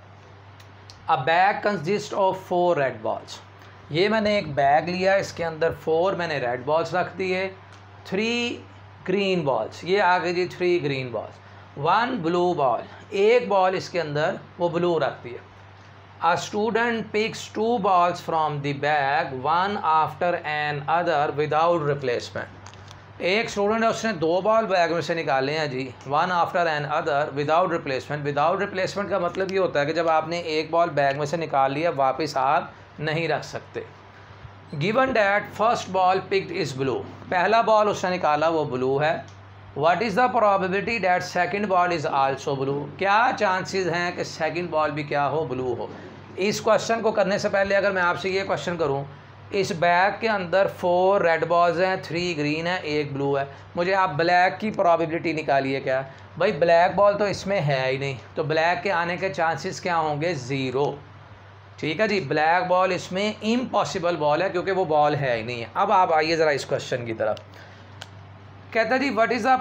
A bag consist of four red balls. ये मैंने एक बैग लिया, इसके अंदर फोर मैंने रेड बॉल्स रख दिए, थ्री ग्रीन बॉल्स, ये आ गई जी three green balls, one blue ball, एक बॉल इसके अंदर वो ब्लू रख दिए। A student picks two balls from the bag one after another without replacement। एक स्टूडेंट है, उसने दो बॉल बैग में से निकाले हैं जी, one after another without replacement. Without replacement का मतलब ये होता है कि जब आपने एक बॉल बैग में से निकाल लिया वापस आप नहीं रख सकते। Given that first ball picked is blue, पहला बॉल उसने निकाला वो ब्लू है। What is the probability that second ball is also blue, क्या चांसेस हैं कि सेकंड बॉल भी क्या हो? ब्लू हो। इस क्वेश्चन को करने से पहले अगर मैं आपसे ये क्वेश्चन करूं, इस बैग के अंदर फोर रेड बॉल्स हैं, थ्री ग्रीन है, एक ब्लू है, मुझे आप ब्लैक की प्रोबेबिलिटी निकालिए। क्या भाई, ब्लैक बॉल तो इसमें है ही नहीं, तो ब्लैक के आने के चांसेस क्या होंगे? ज़ीरो। ठीक है जी, ब्लैक बॉल इसमें इम्पॉसिबल बॉल है क्योंकि वो बॉल है ही नहीं है। अब आप आइए ज़रा इस क्वेश्चन की तरफ। कहता जी what is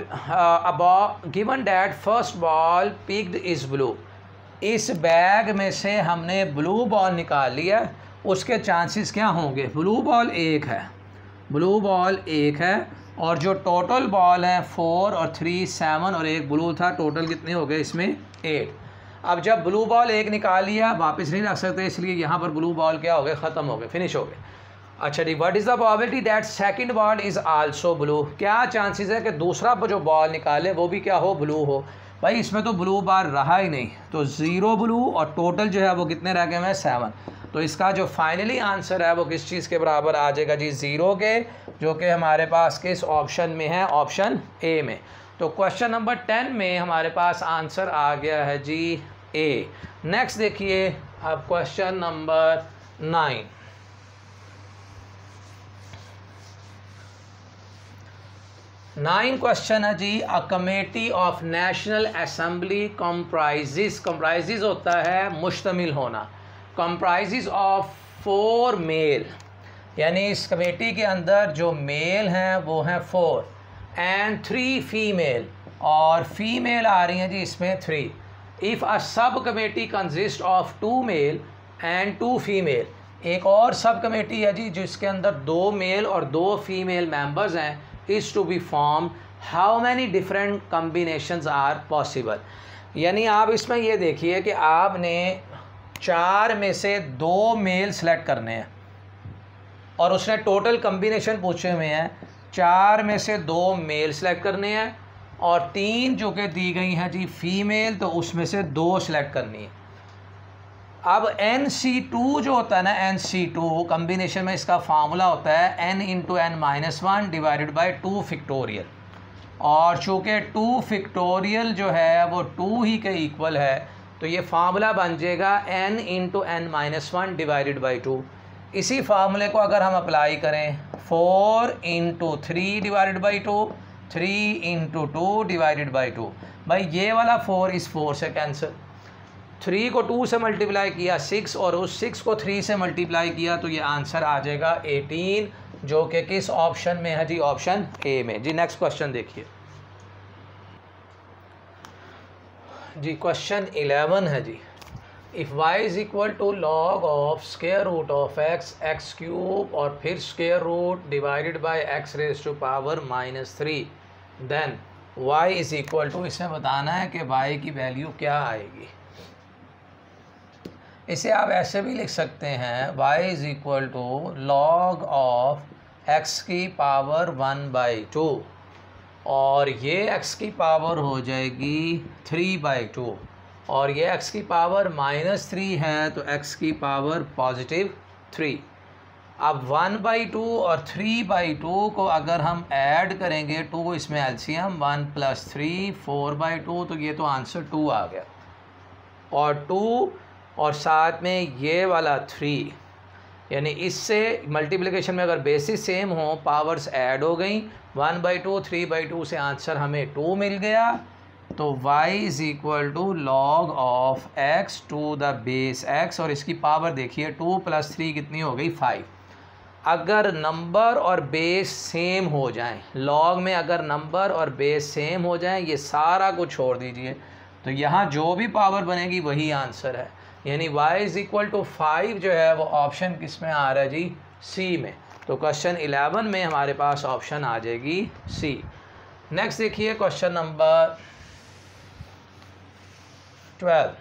the given that first ball picked is blue, इस बैग में से हमने ब्लू बॉल निकाल लिया, उसके चांसेस क्या होंगे? ब्लू बॉल एक है, ब्लू बॉल एक है, और जो टोटल बॉल हैं फोर और थ्री सेवन और एक ब्लू था, टोटल कितने हो गए इसमें? एट। अब जब ब्लू बॉल एक निकाल लिया वापस नहीं रख सकते, इसलिए यहाँ पर ब्लू बॉल क्या हो गए? ख़त्म हो गए, फिनिश हो गए। अच्छा जी, what is the probability that second ball is also blue? क्या चांसेस है कि दूसरा जो बॉल निकाले वो भी क्या हो, ब्लू हो? भाई इसमें तो ब्लू बार रहा ही नहीं, तो ज़ीरो ब्लू और टोटल जो है वो कितने रह गए हैं, सेवन। तो इसका जो फाइनली आंसर है वो किस चीज़ के बराबर आ जाएगा जी, ज़ीरो के, जो कि हमारे पास किस ऑप्शन में है, ऑप्शन ए में। तो क्वेश्चन नंबर टेन में हमारे पास आंसर आ गया है जी ए। नेक्स्ट देखिए अब question number nine. Nine question है जी, a committee of national assembly comprises, comprises होता है मुश्तमिल होना, कंप्राइजेस ऑफ फोर मेल, यानी इस कमेटी के अंदर जो मेल हैं वो हैं फोर एंड थ्री फीमेल, और फीमेल आ रही हैं जी इसमें three. If a subcommittee consist of two male and two female, एक और सब कमेटी है जी जिसके अंदर दो मेल और दो फीमेल मेंबर्स हैं, is to be formed, how many different combinations are possible? यानी आप इसमें ये देखिए कि आपने चार में से दो मेल सेलेक्ट करने हैं और उसने टोटल कम्बिनेशन पूछे हुए हैं, चार में से दो मेल सेलेक्ट करने हैं और तीन जो कि दी गई हैं जी फीमेल, तो उसमें से दो सेलेक्ट करनी है। अब एन सी टू जो होता है ना, एन सी टू कम्बिनेशन में इसका फार्मूला होता है n into n minus one divided by two factorial, और चूँकि टू फिक्टोरियल जो है वो टू ही के इक्वल है, तो ये फार्मूला बन जाएगा n into n minus one divided by two. इसी फार्मूले को अगर हम अप्लाई करें, four into three divided by two, three into two divided by two, भाई ये वाला फोर इस फोर से कैंसिल, थ्री को टू से मल्टीप्लाई किया सिक्स, और उस सिक्स को थ्री से मल्टीप्लाई किया, तो ये आंसर आ जाएगा एटीन, जो कि किस ऑप्शन में है जी, ऑप्शन ए में जी। नेक्स्ट क्वेश्चन देखिए जी, क्वेश्चन इलेवन है जी, if y is equal to log of square root of x, x cube और फिर square root divided by x raise to power minus three, then y is equal to, इसमें बताना है कि y की वैल्यू क्या आएगी। इसे आप ऐसे भी लिख सकते हैं, y is equal to log of x की पावर वन बाई टू, और ये x की पावर हो जाएगी थ्री बाई टू, और ये x की पावर माइनस थ्री है, तो x की पावर पॉजिटिव थ्री। अब वन बाई टू और थ्री बाई टू को अगर हम ऐड करेंगे, टू को इसमें LCM, one plus three four by two, तो ये तो आंसर टू आ गया, और टू और साथ में ये वाला थ्री, यानी इससे मल्टीप्लिकेशन में अगर बेसिस सेम हो, पावर्स ऐड हो गई, one by two three by two से आंसर हमें टू मिल गया। तो y is equal to log of x to the base x, और इसकी पावर देखिए टू प्लस थ्री कितनी हो गई, फाइव। अगर नंबर और बेस सेम हो जाएं, लॉग में अगर नंबर और बेस सेम हो जाएं, ये सारा कुछ छोड़ दीजिए, तो यहाँ जो भी पावर बनेगी वही आंसर है, यानी y is equal to five जो है वो ऑप्शन किस में आ रहा है जी, सी में। तो क्वेश्चन इलेवन में हमारे पास ऑप्शन आ जाएगी सी। नेक्स्ट देखिए क्वेश्चन नंबर ट्वेल्व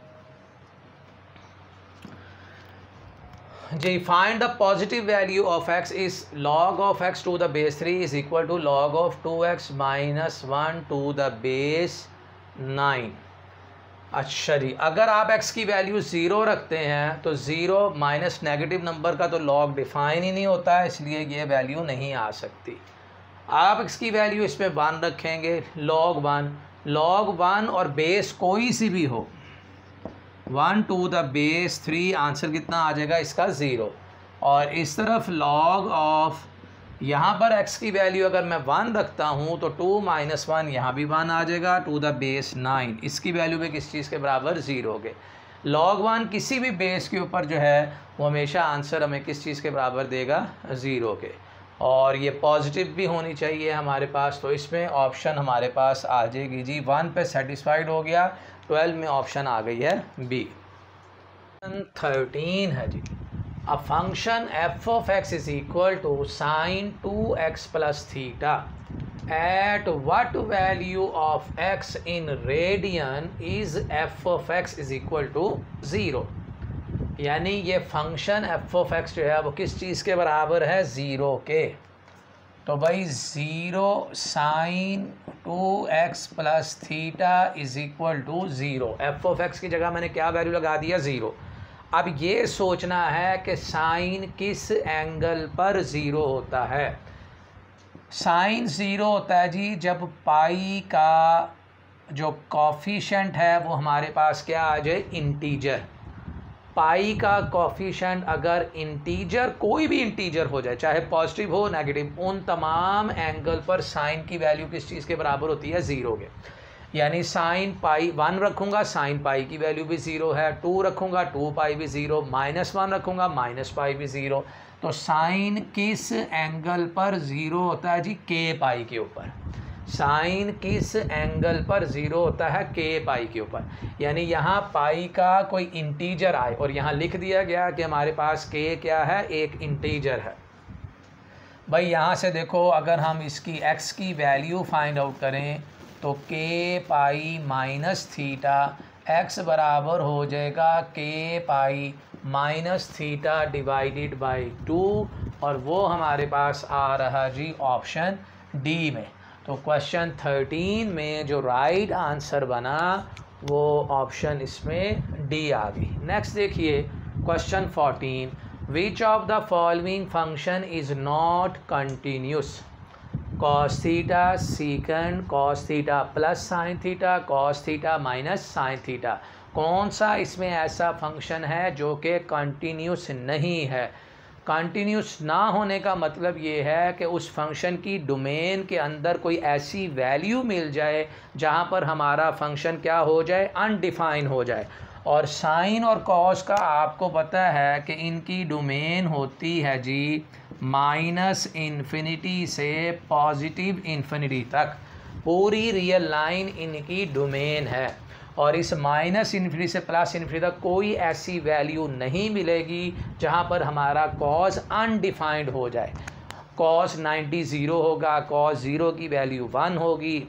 जी, find the positive value of x is log of x to the base three is equal to log of two x minus one to the base nine. अच्छा जी, अगर आप x की वैल्यू ज़ीरो रखते हैं तो ज़ीरो माइनस नेगेटिव नंबर का तो लॉग डिफाइन ही नहीं होता है, इसलिए ये वैल्यू नहीं आ सकती। आप x की वैल्यू इसमें वन रखेंगे, लॉग वन, लॉग वन और बेस कोई सी भी हो, one to the base three, answer कितना आ जाएगा इसका, ज़ीरो। और इस तरफ लॉग ऑफ, यहाँ पर x की वैल्यू अगर मैं वन रखता हूँ तो टू माइनस वन, यहाँ भी वन आ जाएगा, टू द बेस नाइन, इसकी वैल्यू भी किस चीज़ के बराबर, ज़ीरो के। लॉग वन किसी भी बेस के ऊपर जो है वो हमेशा आंसर हमें किस चीज़ के बराबर देगा, ज़ीरो के, और ये पॉजिटिव भी होनी चाहिए हमारे पास, तो इसमें ऑप्शन हमारे पास आ जाएगी जी, वन पे सेटिस्फाइड हो गया, ट्वेल्व में ऑप्शन आ गई है बी। थर्टीन है जी, a function f of x is equal to sine two x plus theta at what value of x in radian is f of x is equal to zero. यानी ये फंक्शन एफ ऑफ एक्स जो है वो किस चीज़ के बराबर है, ज़ीरो के। तो भाई zero sine two x plus theta is equal to zero. F of x की जगह मैंने क्या वैल्यू लगा दिया, ज़ीरो। अब ये सोचना है कि साइन किस एंगल पर ज़ीरो होता है। साइन ज़ीरो होता है जी जब पाई का जो कॉफिशेंट है वो हमारे पास क्या आ जाए, इंटीजर। पाई का कॉफिशेंट अगर इंटीजर, कोई भी इंटीजर हो जाए, चाहे पॉजिटिव हो नेगेटिव, उन तमाम एंगल पर साइन की वैल्यू किस चीज़ के बराबर होती है, ज़ीरो के। यानी साइन पाई वन रखूँगा, साइन पाई की वैल्यू भी ज़ीरो है। टू रखूँगा, टू पाई भी ज़ीरो। माइनस वन रखूँगा, माइनस पाई भी ज़ीरो। तो साइन किस एंगल पर ज़ीरो होता है जी, के पाई के ऊपर। साइन किस एंगल पर ज़ीरो होता है, के पाई के ऊपर। यानी यहाँ पाई का कोई इंटीजर आए और यहाँ लिख दिया गया कि हमारे पास के क्या है, एक इंटीजर है। भाई यहाँ से देखो, अगर हम इसकी एक्स की वैल्यू फाइंड आउट करें तो के पाई माइनस थीटा एक्स बराबर हो जाएगा k pi minus theta divided by two, और वो हमारे पास आ रहा जी ऑप्शन डी में। तो क्वेश्चन थर्टीन में जो राइट आंसर बना वो ऑप्शन इसमें डी आ गई। नेक्स्ट देखिए question fourteen, which of the following function is not continuous, cos theta secant cos theta plus sine theta cos theta minus sine theta. कौन सा इसमें ऐसा फंक्शन है जो कि कंटिन्यूस नहीं है। कंटिन्यूस ना होने का मतलब ये है कि उस फंक्शन की डोमेन के अंदर कोई ऐसी वैल्यू मिल जाए जहाँ पर हमारा फंक्शन क्या हो जाए, अनडिफाइन हो जाए। और साइन और कॉस का आपको पता है कि इनकी डोमेन होती है जी माइनस इन्फिनिटी से पॉजिटिव इन्फिनिटी तक, पूरी रियल लाइन इनकी डोमेन है। और इस माइनस इन्फिनिटी से प्लस इन्फिनिटी तक कोई ऐसी वैल्यू नहीं मिलेगी जहाँ पर हमारा कॉस अनडिफाइंड हो जाए। कॉस नाइन्टी ज़ीरो होगा, कॉस ज़ीरो की वैल्यू वन होगी,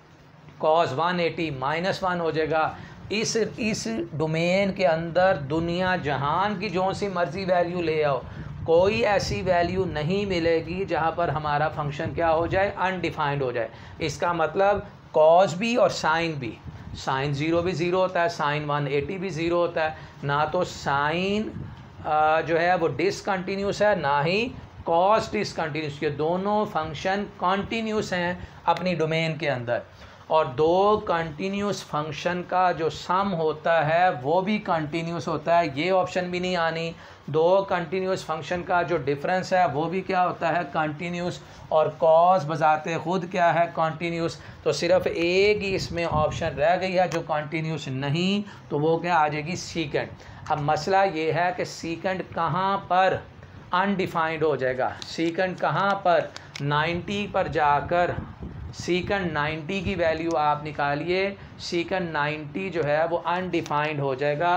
cos one eighty minus one हो जाएगा। इस इस डोमेन के अंदर दुनिया जहान की जो सी मर्ज़ी वैल्यू ले आओ, कोई ऐसी वैल्यू नहीं मिलेगी जहाँ पर हमारा फंक्शन क्या हो जाए, अनडिफाइंड हो जाए। इसका मतलब कॉस भी और साइन भी, साइन ज़ीरो भी ज़ीरो होता है, साइन वन एटी भी ज़ीरो होता है। ना तो साइन जो है वो डिसकंटिन्यूस है, ना ही कॉस डिसकंटिन्यूस। ये दोनों फंक्शन कॉन्टीन्यूस हैं अपनी डोमेन के अंदर। और दो कंटिन्यूस फंक्शन का जो सम होता है वो भी कंटिन्यूस होता है, ये ऑप्शन भी नहीं आनी। दो कंटिन्यूस फंक्शन का जो डिफरेंस है वो भी क्या होता है, कंटिन्यूस। और कॉस बजाते खुद क्या है, कंटिन्यूस। तो सिर्फ एक ही इसमें ऑप्शन रह गई है जो कंटिन्यूस नहीं, तो वो क्या आ जाएगी, सीकेंड। अब मसला ये है कि सीकेंड कहाँ पर अनडिफाइंड हो जाएगा। सीकेंड कहाँ पर, नाइन्टी पर जाकर सीकंड नाइन्टी की वैल्यू आप निकालिए। सीकंड नाइन्टी जो है वो अनडिफाइंड हो जाएगा।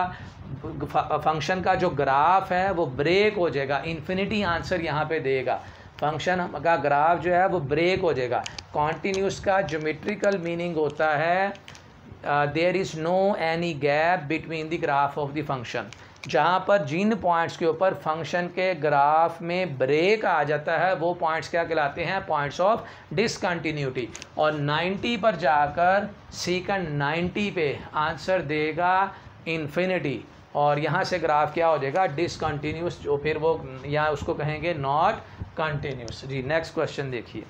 फंक्शन का जो ग्राफ है वो ब्रेक हो जाएगा, इन्फिनिटी आंसर यहाँ पे देगा। फंक्शन का ग्राफ जो है वो ब्रेक हो जाएगा। कॉन्टीन्यूस का ज्योमेट्रिकल मीनिंग होता है there is no any gap between the graph of the function. जहाँ पर जिन पॉइंट्स के ऊपर फंक्शन के ग्राफ में ब्रेक आ जाता है वो पॉइंट्स क्या कहलाते हैं, पॉइंट्स ऑफ डिसकंटिन्यूटी। और नाइन्टी पर जाकर सीकंड नाइन्टी पे आंसर देगा इन्फिनिटी, और यहाँ से ग्राफ क्या हो जाएगा, डिसकंटिन्यूस, जो फिर वो यहाँ उसको कहेंगे नॉट कंटिन्यूस। जी नेक्स्ट क्वेश्चन देखिए,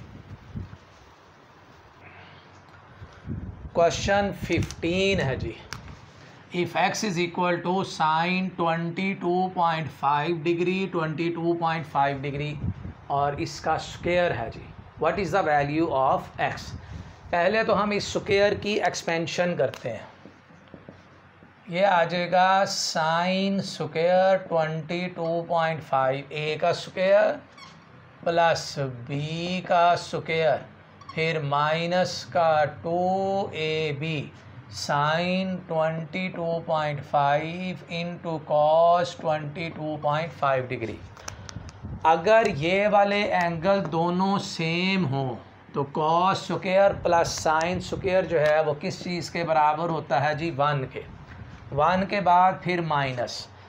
क्वेश्चन फिफ्टीन है जी। If x is equal to sine twenty two point five degree twenty two point five degree और इसका स्क्वायर है जी, what is the value of x। पहले तो हम इस स्क्वायर की एक्सपेंशन करते हैं। ये आ जाएगा sine square twenty two point five, a का स्क्वायर प्लस बी का स्क्वायर, फिर माइनस का two a b sine twenty two point five into cos twenty two point five degree. अगर ये वाले एंगल दोनों सेम हो तो cos square plus sine square जो है वो किस चीज़ के बराबर होता है जी, वन के। वन के बाद फिर माइनस,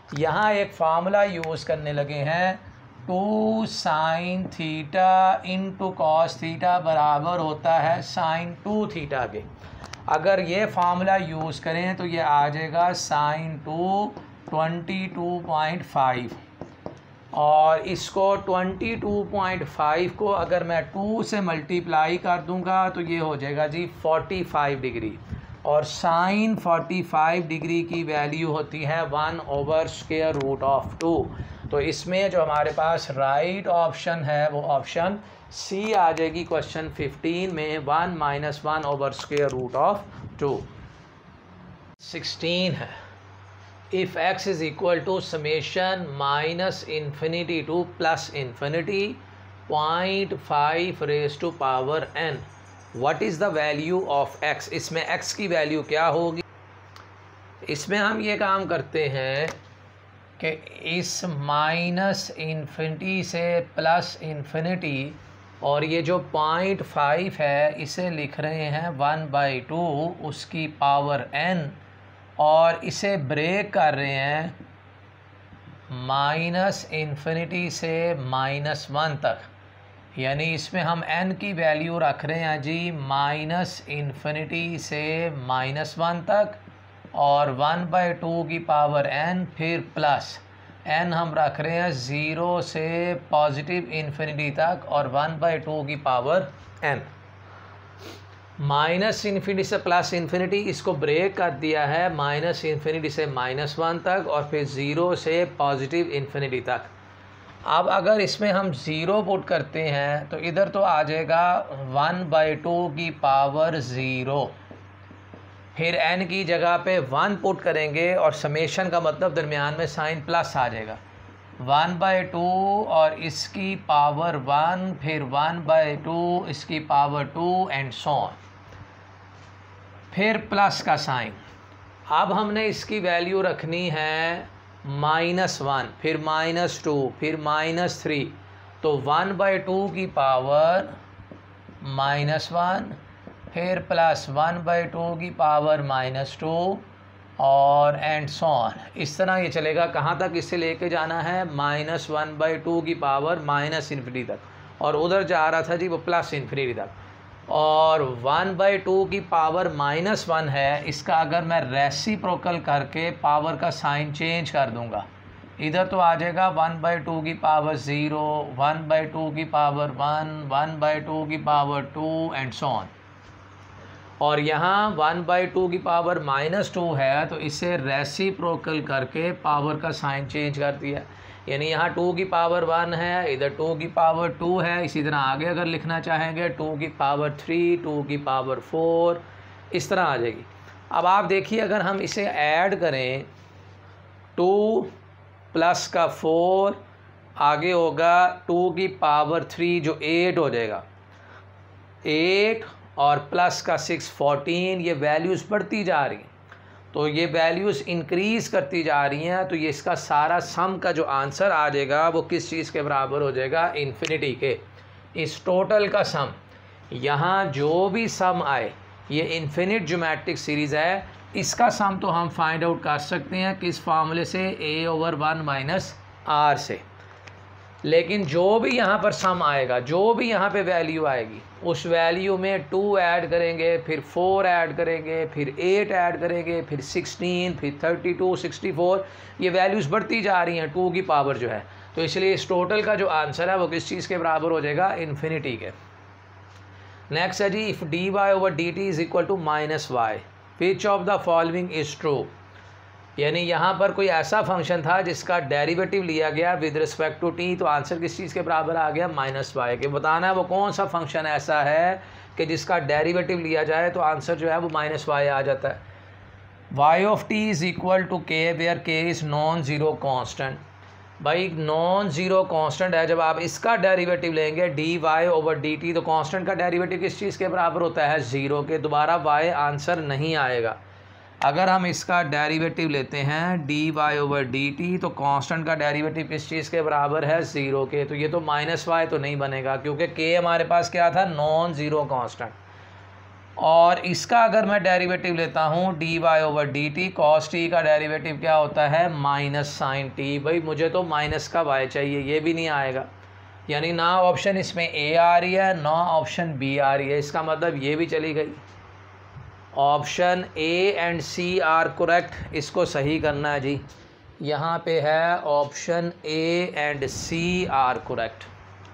यहाँ एक फार्मूला यूज़ करने लगे हैं, two sine theta into cos theta बराबर होता है साइन टू थीटा के। अगर ये फार्मूला यूज़ करें तो ये आ जाएगा sine two twenty two point five, और इसको ट्वेंटी टू पॉइंट फाइव को अगर मैं टू से मल्टीप्लाई कर दूंगा तो ये हो जाएगा जी फोर्टी फाइव डिग्री, और साइन फोर्टी फाइव डिग्री की वैल्यू होती है one over square root of two. तो इसमें जो हमारे पास राइट ऑप्शन है वो ऑप्शन सी आ जाएगी क्वेश्चन फिफ्टीन में, one minus one over square root of two. Sixteen है, if x is equal to summation minus infinity to plus infinity point five raise to power n, what is the value of x। इसमें x की वैल्यू क्या होगी। इसमें हम ये काम करते हैं कि इस माइनस इन्फिनिटी से प्लस इन्फिनिटी, और ये जो पॉइंट फाइव है इसे लिख रहे हैं वन बाई टू उसकी पावर n, और इसे ब्रेक कर रहे हैं माइनस इन्फिनिटी से माइनस वन तक, यानी इसमें हम n की वैल्यू रख रहे हैं जी माइनस इन्फिनिटी से माइनस वन तक, और वन बाई टू की पावर n, फिर प्लस n हम रख रहे हैं ज़ीरो से पॉजिटिव इन्फिनिटी तक, और वन बाई टू की पावर n। माइनस इन्फिनिटी से प्लस इन्फिनिटी इसको ब्रेक कर दिया है माइनस इन्फिनिटी से माइनस वन तक, और फिर ज़ीरो से पॉजिटिव इन्फिनिटी तक। अब अगर इसमें हम ज़ीरो पुट करते हैं तो इधर तो आ जाएगा वन बाई टू की पावर ज़ीरो, फिर n की जगह पे वन पुट करेंगे, और समेशन का मतलब दरमियान में साइन प्लस आ जाएगा, वन बाई टू और इसकी पावर वन, फिर वन बाई टू इसकी power two and so on, फिर प्लस का साइन। अब हमने इसकी वैल्यू रखनी है माइनस वन, फिर माइनस टू, फिर माइनस थ्री, तो वन बाई टू की पावर माइनस वन, फिर प्लस वन बाई टू की पावर माइनस टू, और एंड सो ऑन। इस तरह ये चलेगा, कहाँ तक इसे लेके जाना है, माइनस वन बाई टू की पावर माइनस इन्फिनिटी तक, और उधर जा रहा था जी वो प्लस इन्फिनिटी तक। और वन बाई टू की पावर माइनस वन है, इसका अगर मैं रेसिप्रोकल करके पावर का साइन चेंज कर दूंगा, इधर तो आ जाएगा वन बाई टू की power zero, one by two की power one, one by two की power two and so on. और यहाँ वन बाई टू की पावर माइनस टू है, तो इसे रेसिप्रोकल करके पावर का साइन चेंज कर दिया, यानी यहाँ टू की पावर वन है, इधर टू की पावर टू है। इसी तरह आगे अगर लिखना चाहेंगे टू की पावर थ्री, टू की पावर फोर, इस तरह आ जाएगी। अब आप देखिए अगर हम इसे ऐड करें, टू प्लस का फोर, आगे होगा टू की पावर थ्री जो एट हो जाएगा, एट और प्लस का सिक्स फोर्टीन, ये वैल्यूज़ बढ़ती जा रही हैं, तो ये वैल्यूज़ इंक्रीज़ करती जा रही हैं। तो ये इसका सारा सम का जो आंसर आ जाएगा वो किस चीज़ के बराबर हो जाएगा, इन्फिनिटी के। इस टोटल का सम, यहाँ जो भी सम आए, ये इन्फिनिट ज्योमेट्रिक सीरीज़ है, इसका सम तो हम फाइंड आउट कर सकते हैं किस फार्मूले से, a over one minus r से। लेकिन जो भी यहाँ पर सम आएगा, जो भी यहाँ पे वैल्यू आएगी, उस वैल्यू में टू ऐड करेंगे, फिर फोर ऐड करेंगे, फिर एट ऐड करेंगे, फिर सिक्सटीन, फिर थर्टी टू, सिक्सटी फोर, ये वैल्यूज़ बढ़ती जा रही हैं टू की पावर जो है। तो इसलिए इस टोटल का जो आंसर है वो किस चीज़ के बराबर हो जाएगा, इन्फिनिटी के। नेक्स्ट है जी, if d Y over D t is equal to minus y, which of the following is true. यानी यहाँ पर कोई ऐसा फंक्शन था जिसका डेरिवेटिव लिया गया विद रिस्पेक्ट टू टी, तो आंसर किस चीज़ के बराबर आ गया, माइनस वाई के। बताना है वो कौन सा फंक्शन ऐसा है कि जिसका डेरिवेटिव लिया जाए तो आंसर जो है वो माइनस वाई आ जाता है। Y of T is equal to k where k is non zero constant. भाई नॉन ज़ीरो कॉन्स्टेंट है, जब आप इसका डेरिवेटिव लेंगे d Y over D t, तो कॉन्स्टेंट का डेरिवेटिव किस चीज़ के बराबर होता है, ज़ीरो के। दोबारा वाई आंसर नहीं आएगा। अगर हम इसका डेरिवेटिव लेते हैं d Y over D t, तो कांस्टेंट का डेरिवेटिव किस चीज़ के बराबर है, ज़ीरो के। तो ये तो माइनस वाई तो नहीं बनेगा, क्योंकि के हमारे पास क्या था, नॉन ज़ीरो कांस्टेंट। और इसका अगर मैं डेरिवेटिव लेता हूँ d Y over D t, cos t का डेरिवेटिव क्या होता है माइनस साइन टी। भाई मुझे तो माइनस का वाई चाहिए, ये भी नहीं आएगा, यानी ना ऑप्शन इसमें ए आ रही है ना ऑप्शन बी आ रही है, इसका मतलब ये भी चली गई। Option a and c are correct, इसको सही करना है जी। यहाँ पे है option a and c are correct.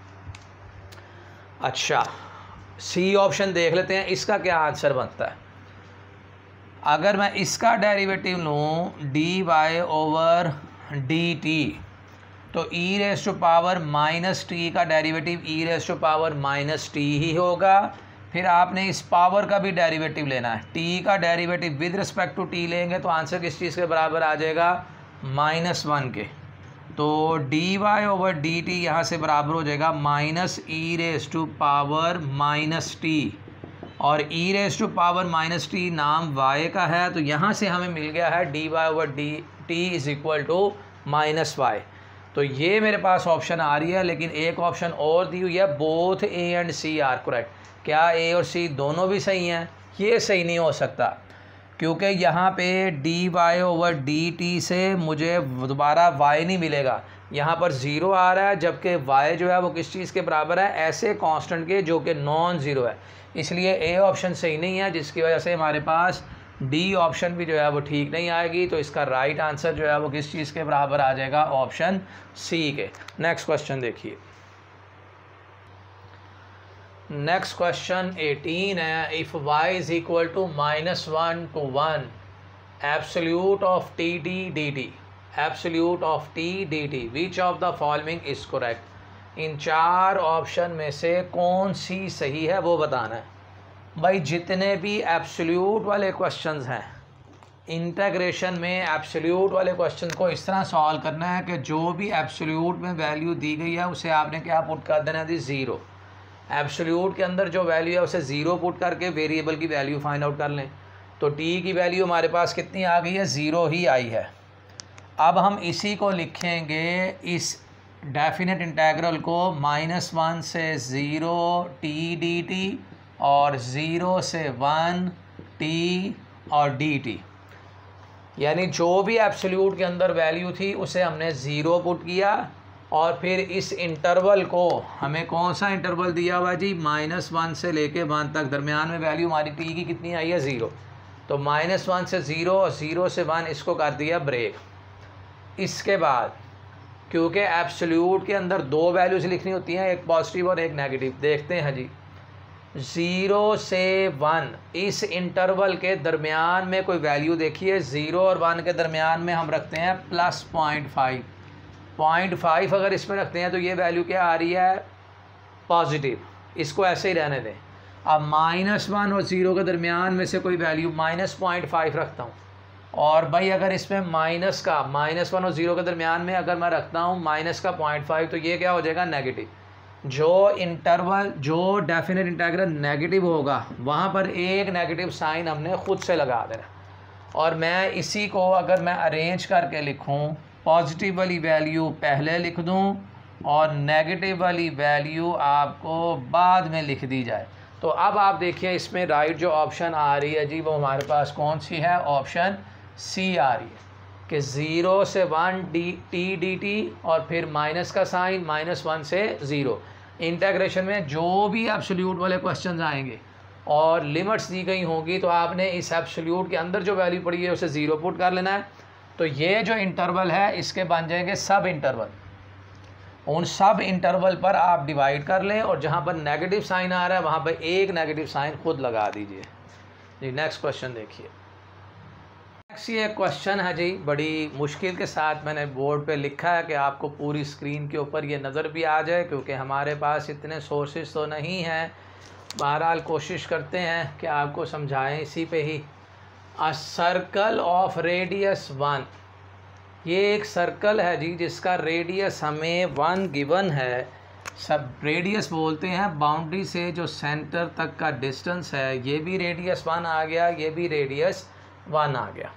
अच्छा सी ऑप्शन देख लेते हैं, इसका क्या आंसर बनता है। अगर मैं इसका डेरिवेटिव लूँ d Y over D t, तो e raise to power minus t का derivative e raise to power minus t ही होगा। फिर आपने इस पावर का भी डेरिवेटिव लेना है, टी का derivative with respect to t लेंगे तो आंसर किस चीज़ के बराबर आ जाएगा माइनस वन के। तो d Y over D t यहाँ से बराबर हो जाएगा minus e raise to power minus t, और e raise to power minus t नाम वाई का है, तो यहाँ से हमें मिल गया है d Y over D t is equal to minus y. तो ये मेरे पास ऑप्शन आ रही है, लेकिन एक ऑप्शन और दी हुई है both a and c are correct. क्या ए और सी दोनों भी सही हैं? ये सही नहीं हो सकता, क्योंकि यहाँ पे d Y over D t से मुझे दोबारा वाई नहीं मिलेगा। यहाँ पर ज़ीरो आ रहा है, जबकि वाई जो है वो किस चीज़ के बराबर है, ऐसे कांस्टेंट के जो कि नॉन ज़ीरो है। इसलिए ए ऑप्शन सही नहीं है, जिसकी वजह से हमारे पास डी ऑप्शन भी जो है वो ठीक नहीं आएगी। तो इसका राइट आंसर जो है वो किस चीज़ के बराबर आ जाएगा, ऑप्शन सी के। नेक्स्ट क्वेश्चन देखिए। नेक्स्ट क्वेश्चन एटीन है, if y is equal to minus one to one absolute of T d d t, absolute of T D T, which of the following is correct. इन चार ऑप्शन में से कौन सी सही है वो बताना है। भाई जितने भी एब्सोल्यूट वाले क्वेश्चंस हैं, इंटीग्रेशन में एब्सोल्यूट वाले क्वेश्चन को इस तरह सॉल्व करना है कि जो भी एब्सोल्यूट में वैल्यू दी गई है उसे आपने क्या पुट कर देना है, दी ज़ीरो। एब्सोल्यूट के अंदर जो वैल्यू है उसे ज़ीरो पुट करके वेरिएबल की वैल्यू फाइंड आउट कर लें। तो टी की वैल्यू हमारे पास कितनी आ गई है, ज़ीरो ही आई है। अब हम इसी को लिखेंगे, इस डेफिनेट इंटीग्रल को माइनस वन से ज़ीरो टी डी टी और ज़ीरो से वन टी और डी टी, यानी जो भी एब्सोल्यूट के अंदर वैल्यू थी उसे हमने ज़ीरो पुट किया, और फिर इस इंटरवल को हमें कौन सा इंटरवल दिया हुआ जी, माइनस वन से लेके वन तक, दरमियान में वैल्यू हमारी टी की कितनी आई है, ज़ीरो। तो माइनस वन से ज़ीरो और ज़ीरो से वन, इसको कर दिया ब्रेक। इसके बाद क्योंकि एब्सोल्यूट के अंदर दो वैल्यूज़ लिखनी होती हैं, एक पॉजिटिव और एक नेगेटिव, देखते हैं जी। ज़ीरो से वन इस इंटरवल के दरमियान में कोई वैल्यू देखिए, ज़ीरो और वन के दरमियान में हम रखते हैं plus point five. Point five अगर इसमें रखते हैं तो ये वैल्यू क्या आ रही है, पॉजिटिव। इसको ऐसे ही रहने दें। अब माइनस वन और ज़ीरो के दरमियान में से कोई वैल्यू माइनस पॉइंट फाइव रखता हूँ, और भाई अगर इसमें माइनस का, माइनस वन और ज़ीरो के दरमियान में अगर मैं रखता हूँ माइनस का पॉइंट फाइव, तो ये क्या हो जाएगा, नेगेटिव। जो इंटरवल, जो डेफिनेट इंटीग्रल नेगेटिव होगा वहाँ पर एक नेगेटिव साइन हमने ख़ुद से लगा देना। और मैं इसी को अगर मैं अरेंज करके लिखूँ, पॉजिटिव वाली वैल्यू पहले लिख दूं और नेगेटिव वाली वैल्यू आपको बाद में लिख दी जाए, तो अब आप देखिए इसमें राइट जो ऑप्शन आ रही है जी वो हमारे पास कौन सी है, ऑप्शन सी आ रही है कि ज़ीरो से one d t D t और फिर माइनस का साइन, माइनस वन से ज़ीरो। इंटीग्रेशन में जो भी एब्सोल्यूट वाले क्वेश्चन आएंगे और लिमिट्स दी गई होंगी तो आपने इस एब्सोल्यूट के अंदर जो वैल्यू पड़ी है उसे ज़ीरो पुट कर लेना है। तो ये जो इंटरवल है इसके बन जाएंगे सब इंटरवल, उन सब इंटरवल पर आप डिवाइड कर लें और जहाँ पर नेगेटिव साइन आ रहा है वहाँ पर एक नेगेटिव साइन खुद लगा दीजिए जी। नेक्स्ट क्वेश्चन देखिए। नेक्स्ट ये क्वेश्चन है जी, बड़ी मुश्किल के साथ मैंने बोर्ड पे लिखा है कि आपको पूरी स्क्रीन के ऊपर ये नज़र भी आ जाए, क्योंकि हमारे पास इतने सोर्सेज तो नहीं हैं। बहरहाल कोशिश करते हैं कि आपको समझाएं इसी पे ही। A circle of radius one, ये एक सर्कल है जी जिसका रेडियस हमें वन गिवन है। सब रेडियस बोलते हैं बाउंड्री से जो सेंटर तक का डिस्टेंस है, ये भी रेडियस वन आ गया, ये भी रेडियस वन आ गया।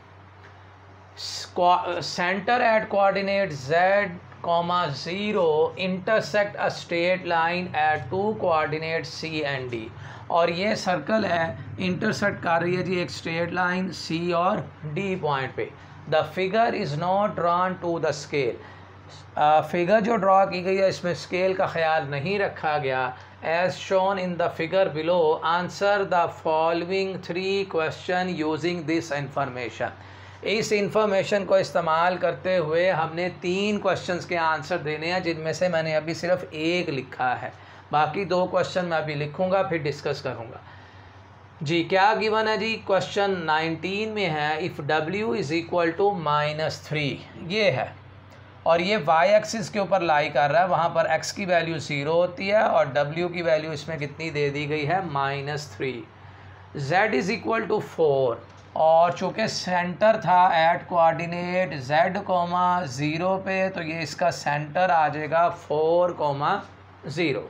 Centre at coordinate z comma zero intersect a straight line at two coordinate c and d, और ये सर्कल है इंटरसेक्ट कर रही है जी एक स्ट्रेट लाइन सी और डी पॉइंट पे। The figure is not drawn to the scale, फिगर जो ड्रॉ की गई है इसमें स्केल का ख्याल नहीं रखा गया। As shown in the figure below answer the following three question using this information. इस इंफॉर्मेशन को इस्तेमाल करते हुए हमने तीन क्वेश्चंस के आंसर देने हैं, जिनमें से मैंने अभी सिर्फ एक लिखा है, बाकी दो क्वेश्चन मैं अभी लिखूंगा फिर डिस्कस करूंगा जी। क्या गिवन है जी, क्वेश्चन नाइनटीन में है इफ़ डब्ल्यू is equal to minus three, ये है और ये वाई एक्सिस के ऊपर लाई कर रहा है, वहाँ पर एक्स की वैल्यू ज़ीरो होती है और डब्ल्यू की वैल्यू इसमें कितनी दे दी गई है, minus three. Z is equal to four और चूँकि सेंटर था at coordinate z comma zero पे, तो ये इसका सेंटर आ जाएगा four comma zero.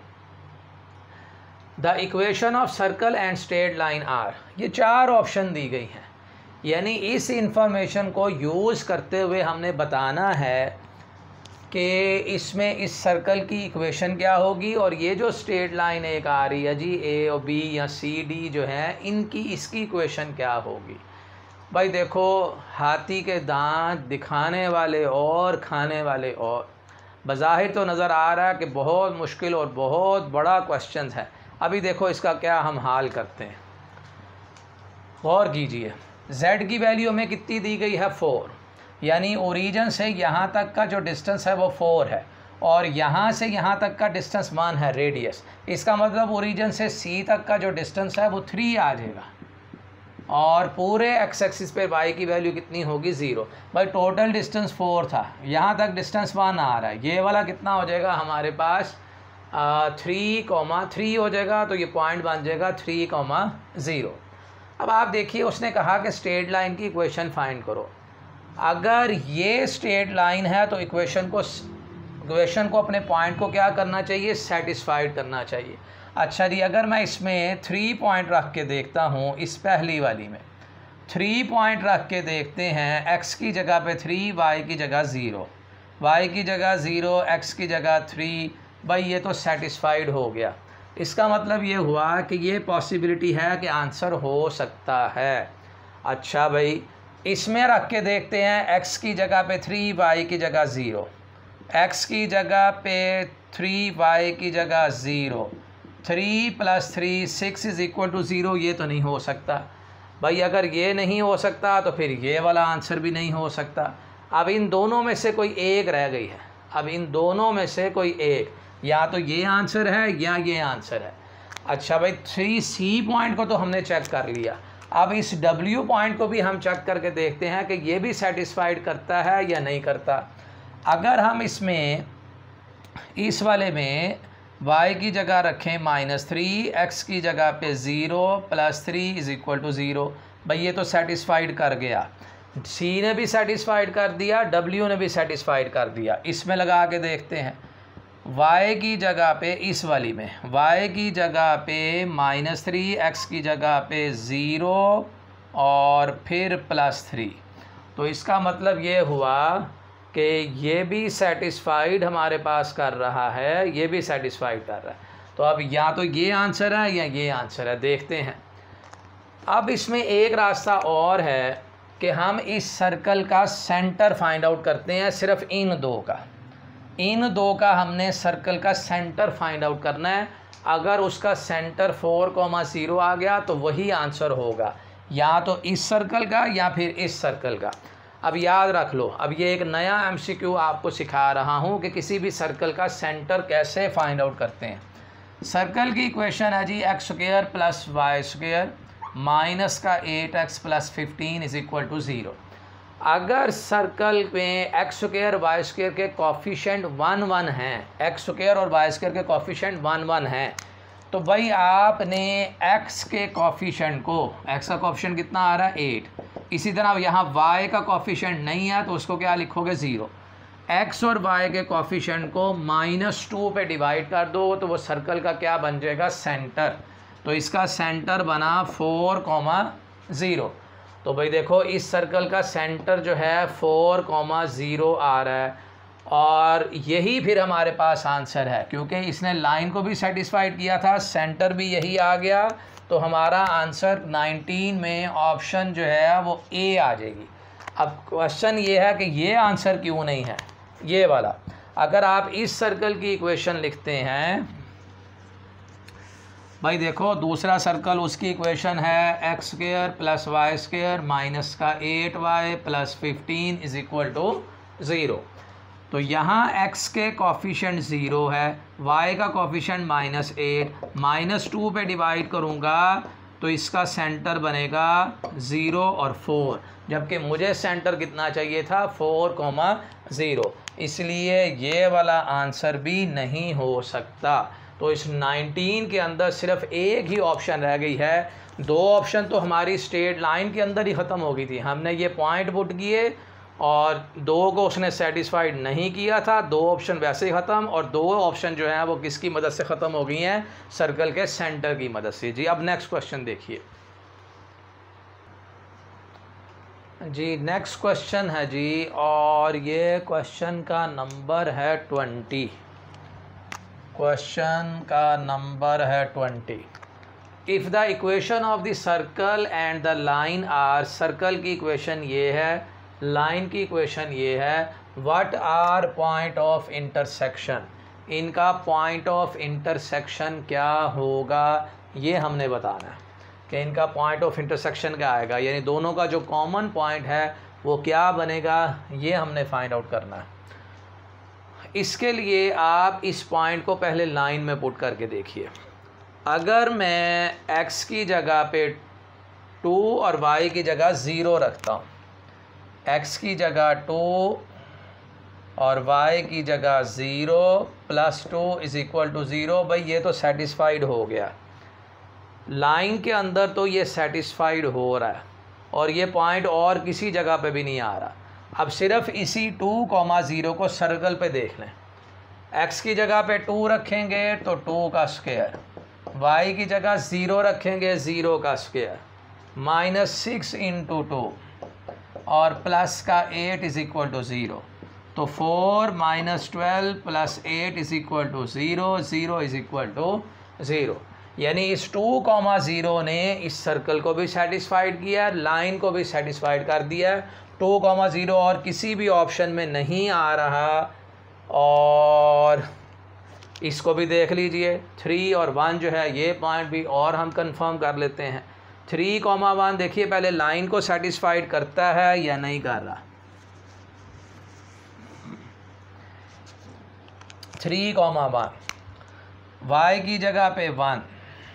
The equation of circle and straight line are, ये चार ऑप्शन दी गई हैं, यानी इस इंफॉर्मेशन को यूज़ करते हुए हमने बताना है कि इसमें इस सर्कल की इक्वेशन क्या होगी और ये जो स्ट्रेट लाइन एक आ रही है जी ए और बी या सी डी जो है, इनकी इसकी इक्वेशन क्या होगी। भाई देखो, हाथी के दांत दिखाने वाले और खाने वाले और, बज़ाहिर तो नज़र आ रहा है कि बहुत मुश्किल और बहुत बड़ा क्वेश्चन है। अभी देखो इसका क्या हम हाल करते हैं, गौर कीजिए। z की वैल्यू हमें कितनी दी गई है, फोर, यानी ओरिजिन से यहाँ तक का जो डिस्टेंस है वो फोर है और यहाँ से यहाँ तक का डिस्टेंस वन है, रेडियस। इसका मतलब ओरिजिन से c तक का जो डिस्टेंस है वो थ्री आ जाएगा और पूरे एक्स एक्सिस पे y की वैल्यू कितनी होगी, ज़ीरो। भाई टोटल डिस्टेंस फोर था, यहाँ तक डिस्टेंस वन आ रहा है, ये वाला कितना हो जाएगा हमारे पास, थ्री कॉमा थ्री हो जाएगा, तो ये पॉइंट बन जाएगा थ्री कॉमा ज़ीरो। अब आप देखिए उसने कहा कि स्ट्रेट लाइन की इक्वेशन फाइंड करो। अगर ये स्ट्रेट लाइन है तो इक्वेशन को इक्वेशन को अपने पॉइंट को क्या करना चाहिए, सेटिस्फाइड करना चाहिए। अच्छा जी, अगर मैं इसमें थ्री पॉइंट रख के देखता हूँ, इस पहली वाली में थ्री पॉइंट रख के देखते हैं, एक्स की जगह पे थ्री, वाई की जगह ज़ीरो, वाई की जगह ज़ीरो, एक्स की जगह थ्री, भाई ये तो सेटिस्फाइड हो गया। इसका मतलब ये हुआ कि ये पॉसिबिलिटी है कि आंसर हो सकता है। अच्छा भाई, इसमें रख के देखते हैं, एक्स की जगह पे थ्री, वाई की जगह ज़ीरो, एक्स की जगह पे थ्री, वाई की जगह zero, three plus three six is equal to zero, ये तो नहीं हो सकता। भाई अगर ये नहीं हो सकता तो फिर ये वाला आंसर भी नहीं हो सकता। अब इन दोनों में से कोई एक रह गई है, अब इन दोनों में से कोई एक, या तो ये आंसर है या ये आंसर है। अच्छा भाई, थ्री सी पॉइंट को तो हमने चेक कर लिया, अब इस डब्ल्यू पॉइंट को भी हम चेक करके देखते हैं कि ये भी सेटिस्फाइड करता है या नहीं करता। अगर हम इसमें इस वाले में y की जगह रखें माइनस थ्री, एक्स की जगह पे zero, plus three is equal to zero, भाई ये तो सेटिस्फाइड कर गया, c ने भी सेटिस्फाइड कर दिया, w ने भी सेटिस्फाइड कर दिया। इसमें लगा के देखते हैं, y की जगह पे इस वाली में y की जगह पे माइनस थ्री, एक्स की जगह पे ज़ीरो और फिर प्लस थ्री, तो इसका मतलब ये हुआ कि ये भी सेटिस्फाइड हमारे पास कर रहा है, ये भी सेटिस्फाइड कर रहा है। तो अब या तो ये आंसर है या ये आंसर है, देखते हैं। अब इसमें एक रास्ता और है कि हम इस सर्कल का सेंटर फाइंड आउट करते हैं, सिर्फ इन दो का इन दो का हमने सर्कल का सेंटर फाइंड आउट करना है। अगर उसका सेंटर फोर कॉमा ज़ीरो आ गया तो वही आंसर होगा, या तो इस सर्कल का या फिर इस सर्कल का। अब याद रख लो, अब ये एक नया एमसीक्यू आपको सिखा रहा हूँ कि किसी भी सर्कल का सेंटर कैसे फाइंड आउट करते हैं। सर्कल की इक्वेशन है जी x square plus y square minus का eight x plus fifteen is equal to zero. अगर सर्कल में एक्स स्क्वायर वाई स्क्वायर के कॉफिशेंट वन वन हैं, एक्स स्क्वायर और वाई स्क्वायर के कॉफिशेंट वन वन हैं, तो भाई आपने x के कॉफिशेंट को, x का कॉफिशेंट कितना आ रहा है, एट, इसी तरह यहाँ y का कॉफिशेंट नहीं है तो उसको क्या लिखोगे, ज़ीरो। x और y के कॉफिशेंट को माइनस टू पे डिवाइड कर दो तो वो सर्कल का क्या बन जाएगा, सेंटर। तो इसका सेंटर बना फोर कॉमा ज़ीरो। तो भाई देखो इस सर्कल का सेंटर जो है फोर कॉमा ज़ीरो आ रहा है और यही फिर हमारे पास आंसर है, क्योंकि इसने लाइन को भी सेटिस्फाइड किया था, सेंटर भी यही आ गया, तो हमारा आंसर नाइनटीन में ऑप्शन जो है वो ए आ जाएगी। अब क्वेश्चन ये है कि ये आंसर क्यों नहीं है, ये वाला। अगर आप इस सर्कल की इक्वेशन लिखते हैं भाई, देखो दूसरा सर्कल, उसकी इक्वेशन है x square plus y square minus का eight y plus fifteen is equal to zero. तो यहाँ x के कॉफिशेंट ज़ीरो है, y का coefficient minus eight, minus two पे डिवाइड करूँगा तो इसका सेंटर बनेगा ज़ीरो और फोर, जबकि मुझे सेंटर कितना चाहिए था, फोर कॉमा ज़ीरो, इसलिए ये वाला आंसर भी नहीं हो सकता। तो इस नाइनटीन के अंदर सिर्फ एक ही ऑप्शन रह गई है, दो ऑप्शन तो हमारी स्ट्रेट लाइन के अंदर ही ख़त्म हो गई थी, हमने ये पॉइंट पुट किए और दो को उसने सेटिस्फाइड नहीं किया था, दो ऑप्शन वैसे ही ख़त्म, और दो ऑप्शन जो हैं वो किसकी मदद से ख़त्म हो गई हैं, सर्कल के सेंटर की मदद से। जी अब नेक्स्ट क्वेश्चन देखिए जी, नेक्स्ट क्वेश्चन है जी, और ये क्वेश्चन का नंबर है ट्वेंटी, क्वेश्चन का नंबर है twenty. If the equation of the circle and the line are, circle की इक्वेशन ये है, लाइन की इक्वेशन ये है, what are point of intersection, इनका पॉइंट ऑफ इंटरसेक्शन क्या होगा, ये हमने बताना है कि इनका पॉइंट ऑफ इंटरसेक्शन क्या आएगा, यानी दोनों का जो कॉमन पॉइंट है वो क्या बनेगा, ये हमने फाइंड आउट करना है। इसके लिए आप इस पॉइंट को पहले लाइन में पुट करके देखिए। अगर मैं x की जगह पे टू और y की जगह ज़ीरो रखता हूँ, x की जगह टू और y की जगह zero plus two is equal to zero, भाई ये तो सेटिस्फाइड हो गया, लाइन के अंदर तो ये सेटिस्फाइड हो रहा है और ये पॉइंट और किसी जगह पे भी नहीं आ रहा। अब सिर्फ इसी टू कॉमा ज़ीरो को सर्कल पे देख लें, x की जगह पे टू रखेंगे तो टू का स्क्वायर, y की जगह ज़ीरो रखेंगे ज़ीरो का square, minus six into two और प्लस का eight is equal to zero, तो four minus twelve plus eight is equal to zero, zero is equal to zero. यानी इस टू कॉमा ज़ीरो ने इस सर्कल को भी सेटिस्फाइड किया, लाइन को भी सेटिस्फाइड कर दिया। टू कॉमा ज़ीरो और किसी भी ऑप्शन में नहीं आ रहा, और इसको भी देख लीजिए, थ्री और वन जो है ये पॉइंट भी और हम कंफर्म कर लेते हैं। थ्री कॉमा वन देखिए पहले लाइन को सेटिस्फाइड करता है या नहीं कर रहा, थ्री कॉमा वन, वाई की जगह पे वन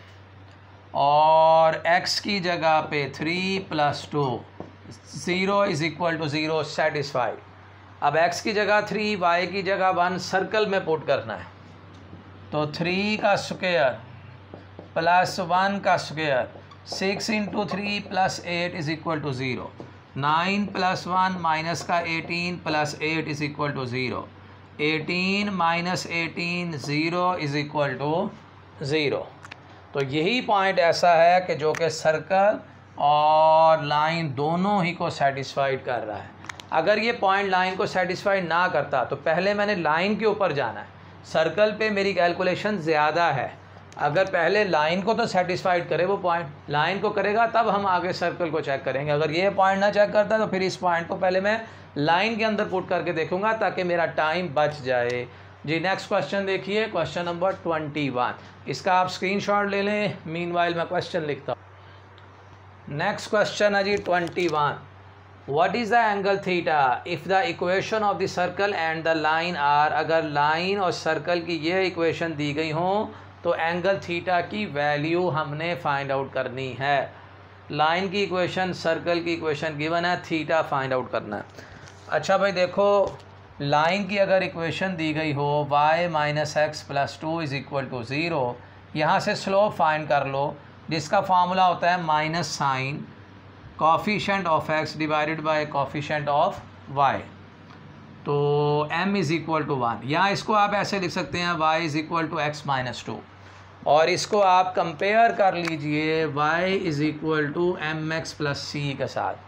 और x की जगह पे three plus two, zero is equal to zero, satisfied. अब x की जगह थ्री, y की जगह वन सर्कल में पुट करना है, तो थ्री का स्क्वायर प्लस वन का square, six into three plus eight is equal to zero, nine plus one minus का eighteen plus eight is equal to zero, eighteen minus eighteen zero is equal to zero. तो यही पॉइंट ऐसा है कि जो कि सर्कल और लाइन दोनों ही को सेटिस्फाइड कर रहा है। अगर ये पॉइंट लाइन को सेटिस्फाइड ना करता तो पहले मैंने लाइन के ऊपर जाना है, सर्कल पे मेरी कैलकुलेशन ज़्यादा है। अगर पहले लाइन को तो सेटिस्फाइड करे वो पॉइंट, लाइन को करेगा तब हम आगे सर्कल को चेक करेंगे। अगर ये पॉइंट ना चेक करता तो फिर इस पॉइंट को पहले मैं लाइन के अंदर पुट करके देखूंगा ताकि मेरा टाइम बच जाए। जी नेक्स्ट क्वेश्चन देखिए, क्वेश्चन नंबर ट्वेंटी वन, इसका आप स्क्रीनशॉट ले लें, मीनवाइल मैं क्वेश्चन लिखता हूँ। नेक्स्ट क्वेश्चन है जी twenty one, what is the angle theta if the equation of the circle and the line are, अगर लाइन और सर्कल की ये इक्वेशन दी गई हों तो एंगल थीटा की वैल्यू हमने फाइंड आउट करनी है। लाइन की इक्वेशन, सर्कल की इक्वेशन गिवन है, थीटा फाइंड आउट करना है। अच्छा भाई देखो, लाइन की अगर इक्वेशन दी गई हो y minus x plus two is equal to zero, यहाँ से स्लोप फाइंड कर लो जिसका फार्मूला होता है minus sign coefficient of x divided by coefficient of y, तो m is equal to one. यहाँ इसको आप ऐसे लिख सकते हैं y is equal to x minus two, और इसको आप कंपेयर कर लीजिए y is equal to m x plus c के साथ।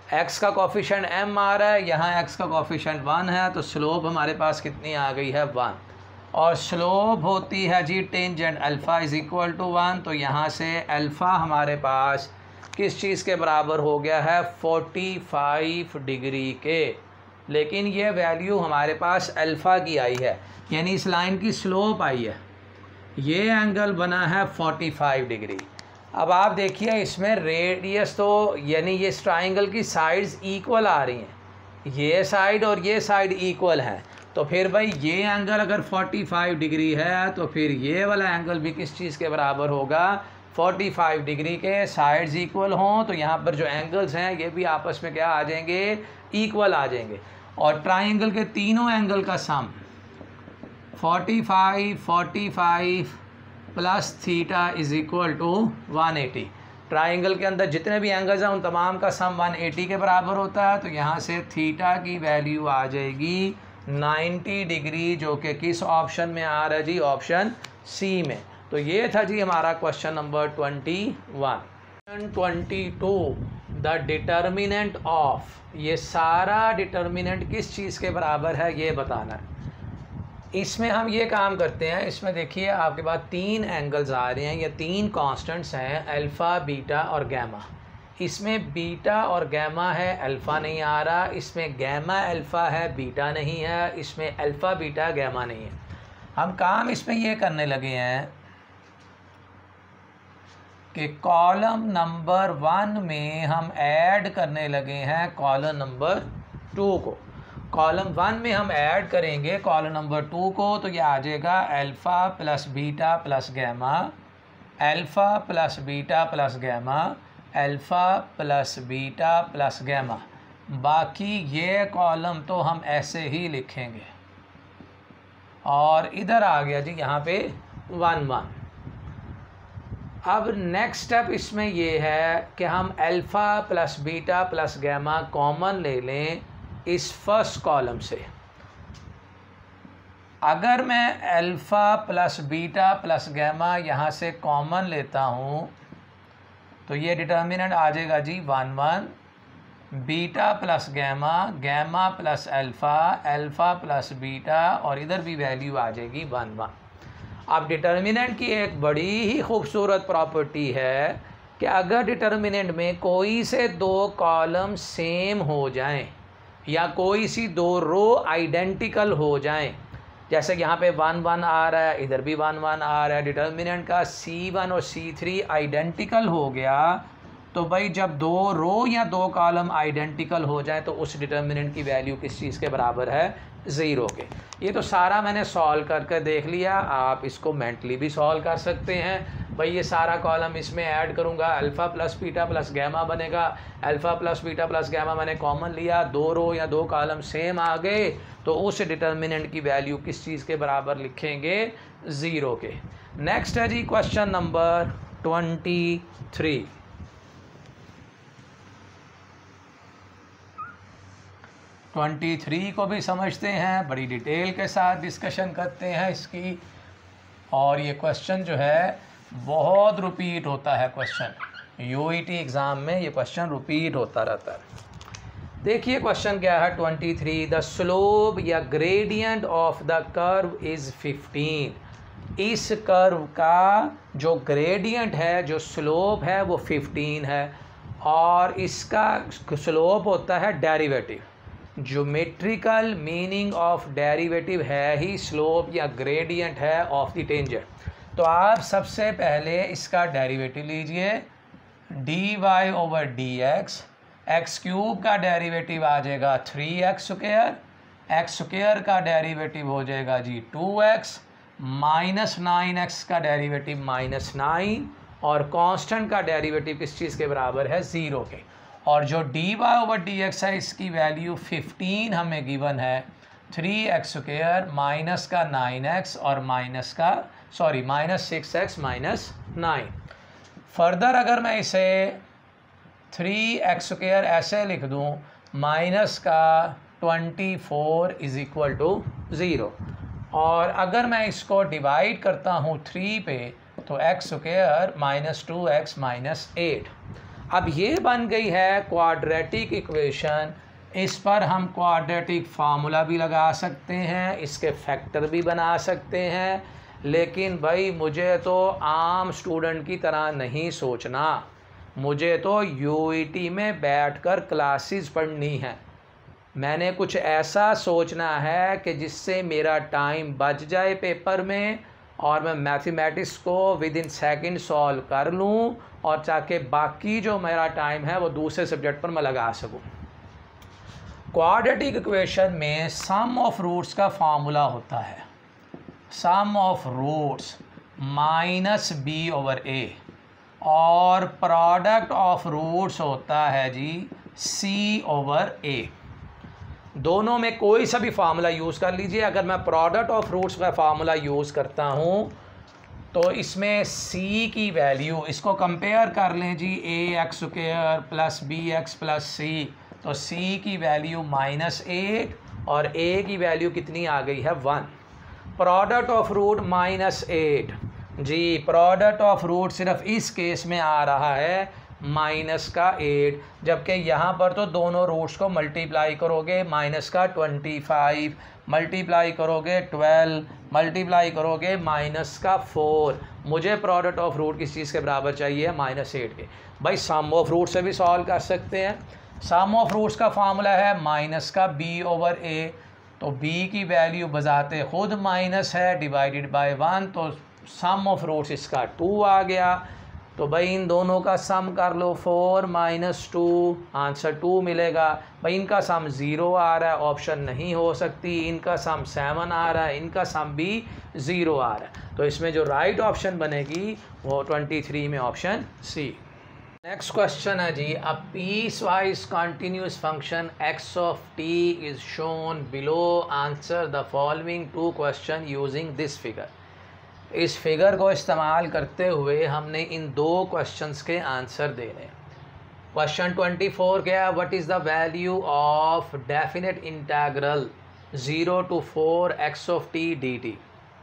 एक्स का कोफिशिएंट एम आ रहा है, यहाँ एक्स का कोफिशिएंट वन है, तो स्लोप हमारे पास कितनी आ गई है वन। और स्लोप होती है जी tangent alpha is equal to one, तो यहाँ से अल्फ़ा हमारे पास किस चीज़ के बराबर हो गया है फोर्टी फाइव डिग्री के। लेकिन ये वैल्यू हमारे पास अल्फ़ा की आई है, यानी इस लाइन की स्लोप आई है, ये एंगल बना है फोर्टी फाइव डिग्री। अब आप देखिए इसमें रेडियस तो यानी ये इस ट्राइंगल की साइड्स इक्वल आ रही हैं, ये साइड और ये साइड इक्वल हैं, तो फिर भाई ये एंगल अगर फोर्टी फाइव डिग्री है तो फिर ये वाला एंगल भी किस चीज़ के बराबर होगा फोर्टी फाइव डिग्री के। साइड्स इक्वल हों तो यहाँ पर जो एंगल्स हैं ये भी आपस में क्या आ जाएंगे इक्वल आ जाएंगे। और ट्राइंगल के तीनों एंगल का sum forty five forty five plus theta is equal to one eighty. Triangle के अंदर जितने भी एंगल्स हैं उन तमाम का सम वन एटी के बराबर होता है, तो यहाँ से थीटा की वैल्यू आ जाएगी नाइन्टी डिग्री, जो कि किस ऑप्शन में आ रहा है जी ऑप्शन सी में। तो ये था जी हमारा question number twenty one. Twenty two the determinant of, ये सारा डिटर्मिनेंट किस चीज़ के बराबर है ये बताना है। इसमें हम ये काम करते हैं, इसमें देखिए आपके पास तीन एंगल्स आ रहे हैं, ये तीन कांस्टेंट्स हैं अल्फ़ा बीटा और गैमा। इसमें बीटा और गैमा है, अल्फ़ा नहीं आ रहा, इसमें गैमा अल्फ़ा है बीटा नहीं है, इसमें अल्फ़ा बीटा गैमा नहीं है। हम काम इसमें ये करने लगे हैं कि कॉलम नंबर वन में हम ऐड करने लगे हैं कॉलम नंबर टू को। कॉलम वन में हम ऐड करेंगे कॉलम नंबर टू को, तो ये आ जाएगा alpha plus beta plus gamma, alpha plus beta plus gamma, alpha plus beta plus gamma. बाकी ये कॉलम तो हम ऐसे ही लिखेंगे। और इधर आ गया जी यहाँ पे वन वन। अब नेक्स्ट स्टेप इसमें ये है कि हम alpha plus beta plus gamma common ले लें इस फर्स्ट कॉलम से। अगर मैं alpha plus beta plus gamma यहाँ से कॉमन लेता हूँ तो ये डिटर्मिनेंट आ जाएगा जी one one, beta plus gamma, gamma plus alpha, alpha plus beta, और इधर भी वैल्यू आ जाएगी वन वन। अब डिटर्मिनेंट की एक बड़ी ही खूबसूरत प्रॉपर्टी है कि अगर डिटर्मिनेंट में कोई से दो कॉलम सेम हो जाएं या कोई सी दो रो आइडेंटिकल हो जाएं, जैसे यहाँ पे वन वन आ रहा है, इधर भी वन वन आ रहा है, डिटर्मिनेंट का सी वन और सी थ्री आइडेंटिकल हो गया, तो भाई जब दो रो या दो कॉलम आइडेंटिकल हो जाए तो उस डिटर्मिनेंट की वैल्यू किस चीज़ के बराबर है ज़ीरो के। ये तो सारा मैंने सॉल्व करके देख लिया, आप इसको मेंटली भी सॉल्व कर सकते हैं। भाई ये सारा कॉलम इसमें ऐड करूँगा, alpha plus beta plus gamma बनेगा, alpha plus beta plus gamma मैंने कॉमन लिया, दो रो या दो कॉलम सेम आ गए, तो उस डिटर्मिनेंट की वैल्यू किस चीज़ के बराबर लिखेंगे ज़ीरो के। नेक्स्ट है जी question number twenty three. Twenty three को भी समझते हैं, बड़ी डिटेल के साथ डिस्कशन करते हैं इसकी। और ये क्वेश्चन जो है बहुत रिपीट होता है, क्वेश्चन यूईटी एग्ज़ाम में ये क्वेश्चन रिपीट होता रहता है। देखिए क्वेश्चन क्या है ट्वेंटी थ्री, द स्लोप या gradient of the curve is fifteen. इस कर्व का जो ग्रेडियंट है, जो स्लोप है वो फिफ्टीन है, और इसका स्लोप होता है derivative. Geometrical meaning of derivative है ही स्लोप या ग्रेडियंट है ऑफ द टेंजेंट। तो आप सबसे पहले इसका डेरिवेटिव लीजिए, D Y over D X, X cube का डेरिवेटिव आ जाएगा three X square, X square का डेरिवेटिव हो जाएगा जी two x, minus nine X का डेरिवेटिव माइनस नाइन, और कांस्टेंट का डेरिवेटिव किस चीज़ के बराबर है ज़ीरो के। और जो D Y over D X है इसकी वैल्यू फिफ्टीन हमें गिवन है, थ्री एक्स स्क्वायर माइनस का नाइन एक्स और माइनस का sorry minus six X minus nine. Further अगर मैं इसे थ्री एक्स स्क्वायर ऐसे लिख दूँ, माइनस का twenty four is equal to zero, और अगर मैं इसको डिवाइड करता हूँ थ्री पे तो X square minus two x minus eight. अब ये बन गई है क्वाड्रेटिक इक्वेशन। इस पर हम क्वाड्रेटिक फार्मूला भी लगा सकते हैं, इसके फैक्टर भी बना सकते हैं, लेकिन भाई मुझे तो आम स्टूडेंट की तरह नहीं सोचना, मुझे तो यूईटी में बैठकर क्लासेस पढ़नी है। मैंने कुछ ऐसा सोचना है कि जिससे मेरा टाइम बच जाए पेपर में और मैं मैथमेटिक्स को विद इन सेकेंड सॉल्व कर लूँ और ताकि बाकी जो मेरा टाइम है वो दूसरे सब्जेक्ट पर मैं लगा सकूँ। क्वाड्रेटिक इक्वेशन में सम ऑफ रूट्स का फार्मूला होता है sum of roots minus B over A, और प्रोडक्ट ऑफ रूट्स होता है जी सी ओवर ए। दोनों में कोई सा भी फार्मूला यूज़ कर लीजिए। अगर मैं प्रोडक्ट ऑफ रूट्स का फार्मूला यूज़ करता हूँ तो इसमें c की वैल्यू, इसको कंपेयर कर लें जी, A x square plus B x plus C, तो c की वैल्यू माइनस एट और a की वैल्यू कितनी आ गई है one. Product of root minus eight जी, प्रोडक्ट ऑफ रूट सिर्फ इस केस में आ रहा है माइनस का एट, जबकि यहाँ पर तो दोनों रूट्स को मल्टीप्लाई करोगे, माइनस का ट्वेंटी फाइव मल्टीप्लाई करोगे ट्वेल्व मल्टीप्लाई करोगे माइनस का फोर। मुझे प्रोडक्ट ऑफ रूट किस चीज़ के बराबर चाहिए, माइनस एट के। भाई सम ऑफ रूट से भी सॉल्व कर सकते हैं। सम ऑफ रूट्स का फार्मूला है माइनस का बी ओवर ए, तो b की वैल्यू बजाते खुद माइनस है डिवाइडेड बाय वन, तो सम ऑफ रूट्स इसका टू आ गया। तो भाई इन दोनों का सम कर लो, four minus two, answer two मिलेगा। भाई इनका सम ज़ीरो आ रहा है, ऑप्शन नहीं हो सकती। इनका सम सेवन आ रहा है, इनका सम भी ज़ीरो आ रहा है, तो इसमें जो राइट ऑप्शन बनेगी वो ट्वेंटी थ्री में ऑप्शन सी। नेक्स्ट क्वेश्चन है जी, a piecewise continuous function X of T is shown below, answer the following two question using this figure. इस फिगर को इस्तेमाल करते हुए हमने इन दो क्वेश्चंस के आंसर देने। क्वेश्चन ट्वेंटी फोर क्या है, what is the value of definite integral zero to four X of T D T.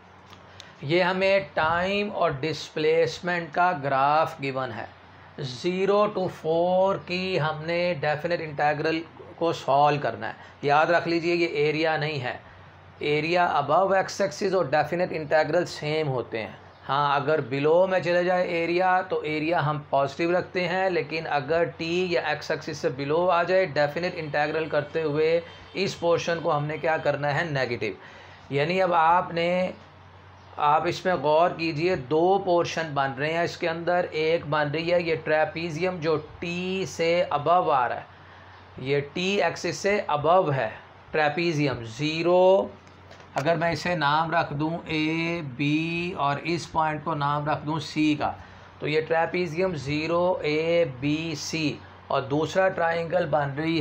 ये हमें टाइम और डिस्प्लेसमेंट का ग्राफ गिवन है। ज़ीरो टू फोर की हमने डेफिनेट इंटीग्रल को सॉल्व करना है। याद रख लीजिए ये एरिया नहीं है, एरिया अबव एक्स एक्सिस और डेफिनेट इंटीग्रल सेम होते हैं। हाँ, अगर बिलो में चले जाए एरिया तो एरिया हम पॉजिटिव रखते हैं, लेकिन अगर टी या एक्स एक्सिस से बिलो आ जाए डेफिनेट इंटीग्रल करते हुए इस पोर्शन को हमने क्या करना है, नेगेटिव। यानी अब आपने आप इसमें गौर कीजिए, दो पोर्शन बन रहे हैं इसके अंदर। एक बन रही है ये ट्रेपीजियम जो टी से अबव आ रहा है, ये टी एक्सिस से अबव है ट्रेपीजियम ज़ीरो। अगर मैं इसे नाम रख दूं ए बी और इस पॉइंट को नाम रख दूं सी का, तो ये trapezium zero A B C. और दूसरा ट्राइंगल बन रही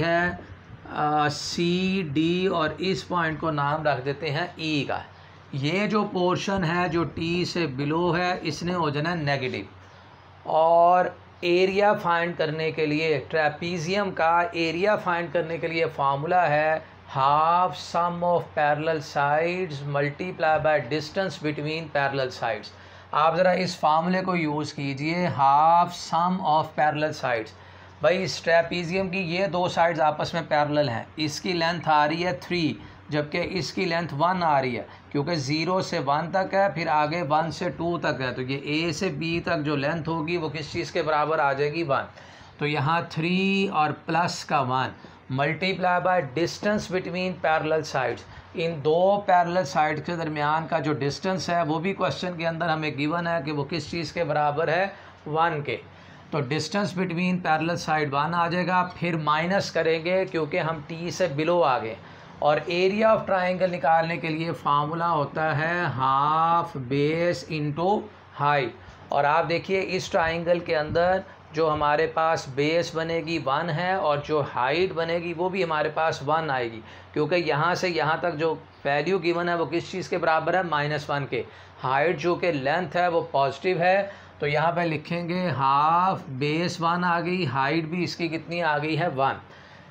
है सी डी और इस पॉइंट को नाम रख देते हैं ई का। ये जो पोर्शन है जो टी से बिलो है इसने हो जाना नेगेटिव। और एरिया फाइंड करने के लिए, ट्रेपीजियम का एरिया फाइंड करने के लिए फार्मूला है half sum of parallel sides multiply by distance between parallel sides. आप ज़रा इस फार्मूले को यूज़ कीजिए, half sum of parallel sides. भाई इस ट्रेपीजियम की ये दो साइड्स आपस में पैरेलल हैं, इसकी लेंथ आ रही है थ्री जबकि इसकी लेंथ वन आ रही है, क्योंकि ज़ीरो से वन तक है, फिर आगे वन से टू तक है, तो ये ए से बी तक जो लेंथ होगी वो किस चीज़ के बराबर आ जाएगी, वन। तो यहाँ थ्री और प्लस का one multiply by distance between parallel sides. इन दो पैरेलल साइड्स के दरमियान का जो डिस्टेंस है वो भी क्वेश्चन के अंदर हमें गिवन है कि वो किस चीज़ के बराबर है, वन के। तो distance between parallel side one आ जाएगा, फिर माइनस करेंगे क्योंकि हम टी से बिलो आ गए। और एरिया ऑफ ट्राइंगल निकालने के लिए फार्मूला होता है हाफ बेस इनटू हाइट। और आप देखिए इस ट्राइंगल के अंदर जो हमारे पास बेस बनेगी वन है और जो हाइट बनेगी वो भी हमारे पास वन आएगी, क्योंकि यहाँ से यहाँ तक जो वैल्यू गिवन है वो किस चीज़ के बराबर है, माइनस वन के। हाइट जो कि लेंथ है वो पॉजिटिव है, तो यहाँ पे लिखेंगे हाफ बेस वन आ गई, हाइट भी इसकी कितनी आ गई है, one.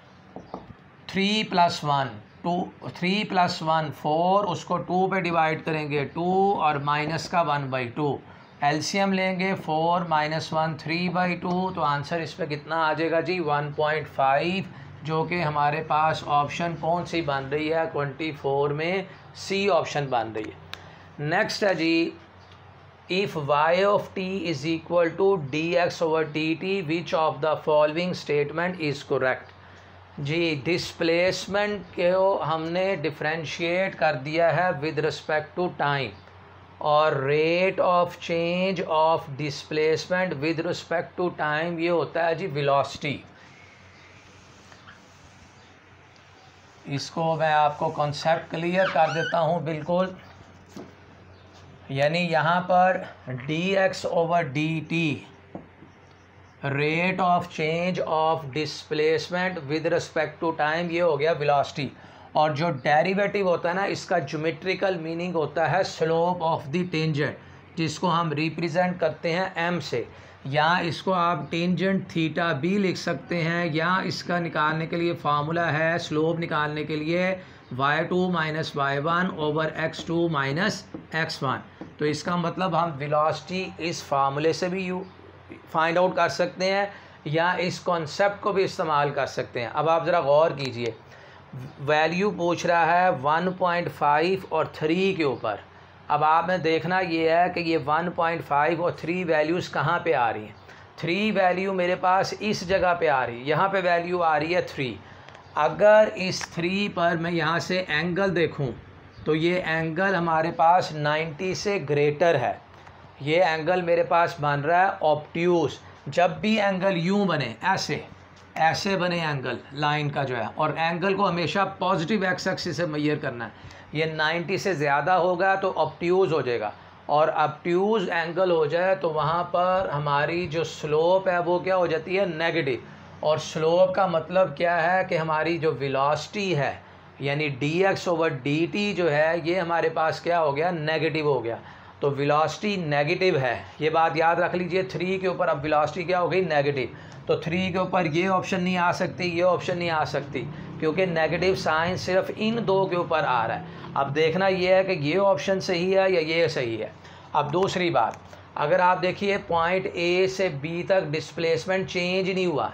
Three plus one two, three plus one four, उसको टू पे डिवाइड करेंगे टू और माइनस का वन बाई टू, एलसीएम लेंगे four minus one three by two, तो आंसर इसमें कितना आ जाएगा जी वन पॉइंट फाइव, जो कि हमारे पास ऑप्शन कौन सी बन रही है ट्वेंटी फोर में, सी ऑप्शन बन रही है। नेक्स्ट है जी, if y of t is equal to D X over D T which of the following statement is correct. जी डिस्प्लेसमेंट को हमने डिफ्रेंशिएट कर दिया है विद रिस्पेक्ट टू टाइम, और rate of change of displacement with respect to time ये होता है जी वेलोसिटी। इसको मैं आपको कॉन्सेप्ट क्लियर कर देता हूँ बिल्कुल। यानी यहाँ पर D X over D T rate of change of displacement with respect to time, ये हो गया वेलोसिटी। और जो डेरिवेटिव होता है ना, इसका ज्योमेट्रिकल मीनिंग होता है स्लोप ऑफ द टेंजेंट, जिसको हम रिप्रेजेंट करते हैं एम से। या इसको आप टेंजेंट थीटा भी लिख सकते हैं, या इसका निकालने के लिए फार्मूला है स्लोप निकालने के लिए Y two minus Y one over X two minus X one. तो इसका मतलब हम वेलोसिटी इस फार्मूले से भी यू फाइंड आउट कर सकते हैं, या इस कॉन्सेप्ट को भी इस्तेमाल कर सकते हैं। अब आप ज़रा गौर कीजिए, वैल्यू पूछ रहा है वन पॉइंट फाइव और थ्री के ऊपर। अब आपने देखना ये है कि ये वन पॉइंट फाइव और थ्री वैल्यूज़ कहाँ पे आ रही हैं। थ्री वैल्यू मेरे पास इस जगह पे आ रही है, यहाँ पे वैल्यू आ रही है थ्री। अगर इस थ्री पर मैं यहाँ से एंगल देखूँ तो ये एंगल हमारे पास नाइन्टी से ग्रेटर है। ये एंगल मेरे पास बन रहा है ऑब्ट्यूज़। जब भी एंगल यूँ बने, ऐसे ऐसे बने एंगल लाइन का जो है, और एंगल को हमेशा पॉजिटिव एक्स एक्सिस से मेजर करना है। ये नाइन्टी से ज़्यादा होगा तो ऑब्ट्यूज़ हो जाएगा, और ऑब्ट्यूज़ एंगल हो जाए तो वहाँ पर हमारी जो स्लोप है वो क्या हो जाती है, नेगेटिव। और स्लोप का मतलब क्या है कि हमारी जो वेलोसिटी है यानी D X over D T जो है, ये हमारे पास क्या हो गया, नेगेटिव हो गया। तो वेलोसिटी नेगेटिव है, ये बात याद रख लीजिए। थ्री के ऊपर अब वेलोसिटी क्या हो गई, नेगेटिव। तो थ्री के ऊपर ये ऑप्शन नहीं आ सकती, ये ऑप्शन नहीं आ सकती, क्योंकि नेगेटिव साइन सिर्फ इन दो के ऊपर आ रहा है। अब देखना ये है कि ये ऑप्शन सही है या ये सही है। अब दूसरी बात, अगर आप देखिए पॉइंट ए से बी तक डिस्प्लेसमेंट चेंज नहीं हुआ,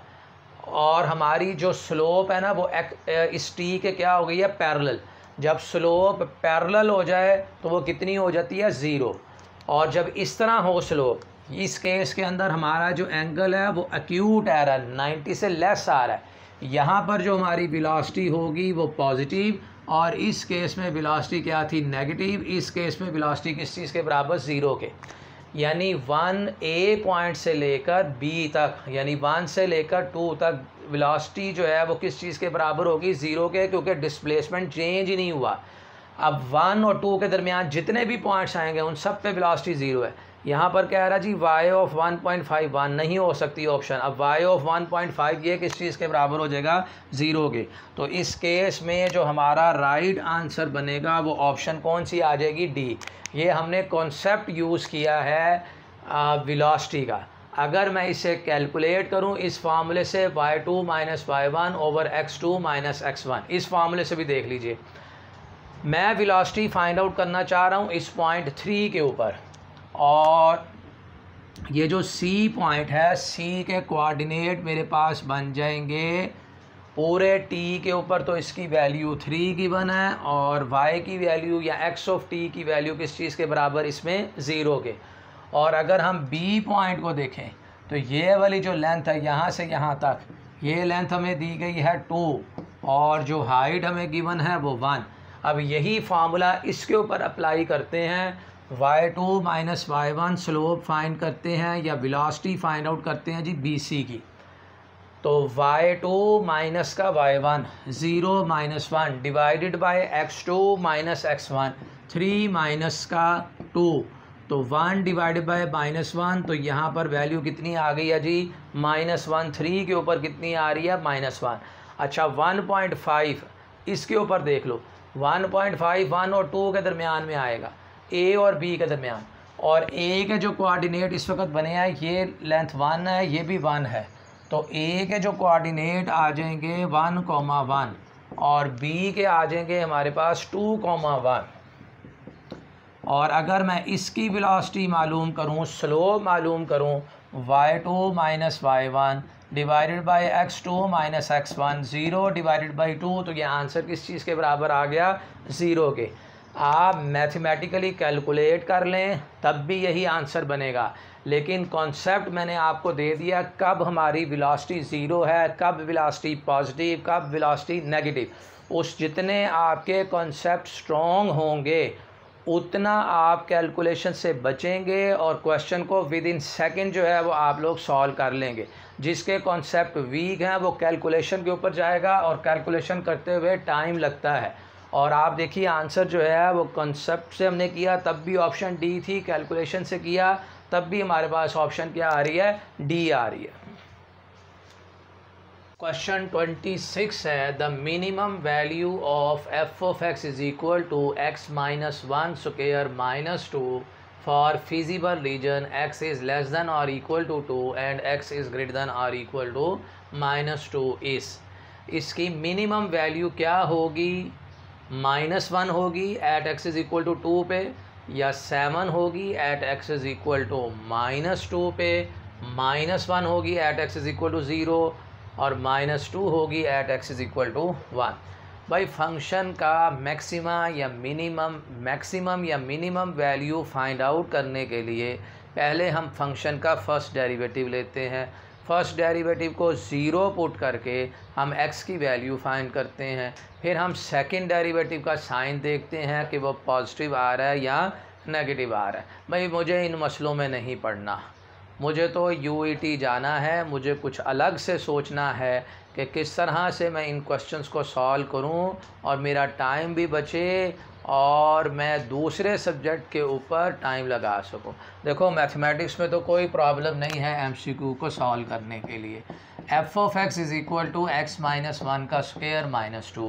और हमारी जो स्लोप है ना वो इस टी के क्या हो गई है, पैरेलल। जब स्लोप पैरेलल हो जाए तो वो कितनी हो जाती है, ज़ीरो। और जब इस तरह हो स्लोप, इस केस के अंदर हमारा जो एंगल है वो एक्यूट आ रहा है, नाइन्टी से लेस आ रहा है। यहाँ पर जो हमारी वेलोसिटी होगी वो पॉजिटिव, और इस केस में वेलोसिटी क्या थी, नेगेटिव। इस केस में वेलोसिटी किस चीज़ के बराबर, ज़ीरो के। यानी वन ए पॉइंट से लेकर बी तक, यानी वन से लेकर टू तक वेलोसिटी जो है वो किस चीज़ के बराबर होगी, ज़ीरो के, क्योंकि डिस्प्लेसमेंट चेंज ही नहीं हुआ। अब वन और टू के दरमियान जितने भी पॉइंट्स आएंगे उन सब पे वेलोसिटी ज़ीरो है। यहाँ पर कह रहा जी Y of one point five one, नहीं हो सकती ऑप्शन। अब Y of one point five ये किस चीज़ के बराबर हो जाएगा, ज़ीरो के। तो इस केस में जो हमारा राइट आंसर बनेगा वो ऑप्शन कौन सी आ जाएगी, डी। ये हमने कॉन्सेप्ट यूज़ किया है वेलोसिटी का। अगर मैं इसे कैलकुलेट करूं इस फार्मूले से, Y two minus Y one over X two minus X one, इस फार्मूले से भी देख लीजिए। मैं वेलोसिटी फाइंड आउट करना चाह रहा हूं इस पॉइंट थ्री के ऊपर, और ये जो सी पॉइंट है, सी के कोऑर्डिनेट मेरे पास बन जाएंगे पूरे टी के ऊपर, तो इसकी वैल्यू थ्री गिवन है, और वाई की वैल्यू या एक्स ऑफ टी की वैल्यू किस चीज़ के बराबर, इसमें ज़ीरो के। और अगर हम बी पॉइंट को देखें तो ये वाली जो लेंथ है यहाँ से यहाँ तक, ये लेंथ हमें दी गई है टू, और जो हाइट हमें गिवन है वो वन। अब यही फार्मूला इसके ऊपर अप्लाई करते हैं, Y two minus Y one slope find करते हैं या वेलोसिटी फाइंड आउट करते हैं जी बी सी की। तो वाई टू माइनस का Y one, zero minus one divided by X two minus X one, three minus का टू, तो one divided by minus one, तो यहाँ पर वैल्यू कितनी आ गई है जी, माइनस वन। थ्री के ऊपर कितनी आ रही है, माइनस वन। अच्छा वन पॉइंट फाइव इसके ऊपर देख लो, वन पॉइंट फाइव वन और टू के दरमियान में आएगा, ए और बी के दरमियान। और ए के जो कोऑर्डिनेट इस वक्त बने हैं, ये लेंथ वन है, ये भी वन है, तो ए के जो कोऑर्डिनेट आ जाएंगे वन कॉमा वन, और बी के आ जाएंगे हमारे पास टू कॉमा वन। और अगर मैं इसकी वेलोसिटी मालूम करूँ, स्लोप मालूम करूँ, Y two minus Y one divided by X two minus X one, zero divided by two, तो ये आंसर किस चीज़ के बराबर आ गया? ज़ीरो के। आप मैथमेटिकली कैलकुलेट कर लें तब भी यही आंसर बनेगा, लेकिन कॉन्सेप्ट मैंने आपको दे दिया कब हमारी वेलोसिटी ज़ीरो है, कब वेलोसिटी पॉजिटिव, कब वेलोसिटी नेगेटिव। उस जितने आपके कॉन्सेप्ट स्ट्रॉन्ग होंगे उतना आप कैलकुलेशन से बचेंगे और क्वेश्चन को विद इन सेकेंड जो है वो आप लोग सॉल्व कर लेंगे। जिसके कॉन्सेप्ट वीक हैं वो कैलकुलेशन के ऊपर जाएगा और कैलकुलेशन करते हुए टाइम लगता है। और आप देखिए आंसर जो है वो कॉन्सेप्ट से हमने किया तब भी ऑप्शन डी थी, कैलकुलेशन से किया तब भी हमारे पास ऑप्शन क्या आ रही है? डी आ रही है। क्वेश्चन ट्वेंटी सिक्स है, the minimum value of F of X is equal to x minus one square minus two for feasible region X is less than और equal to two and X is greater than और इक्वल टू माइनस टू इस। इसकी मिनिमम वैल्यू क्या होगी? माइनस वन होगी at X is equal to two पे, या सेवन होगी at X is equal to minus two पे, माइनस वन होगी at X is equal to zero और माइनस टू होगी at X is equal to one. भाई फंक्शन का मैक्सिमा या मिनिमम मैक्सिमम या मिनिमम वैल्यू फाइंड आउट करने के लिए पहले हम फंक्शन का फर्स्ट डेरिवेटिव लेते हैं। फर्स्ट डेरिवेटिव को ज़ीरो पुट करके हम x की वैल्यू फाइंड करते हैं। फिर हम सेकंड डेरिवेटिव का साइन देखते हैं कि वो पॉजिटिव आ रहा है या नेगेटिव आ रहा है। भाई मुझे इन मसलों में नहीं पढ़ना, मुझे तो यू ई टी जाना है। मुझे कुछ अलग से सोचना है कि किस तरह से मैं इन क्वेश्चंस को सॉल्व करूं और मेरा टाइम भी बचे और मैं दूसरे सब्जेक्ट के ऊपर टाइम लगा सकूं। देखो मैथमेटिक्स में तो कोई प्रॉब्लम नहीं है एम सी क्यू को सॉल्व करने के लिए। F of X is equal to x minus one का स्क्वायर माइनस टू,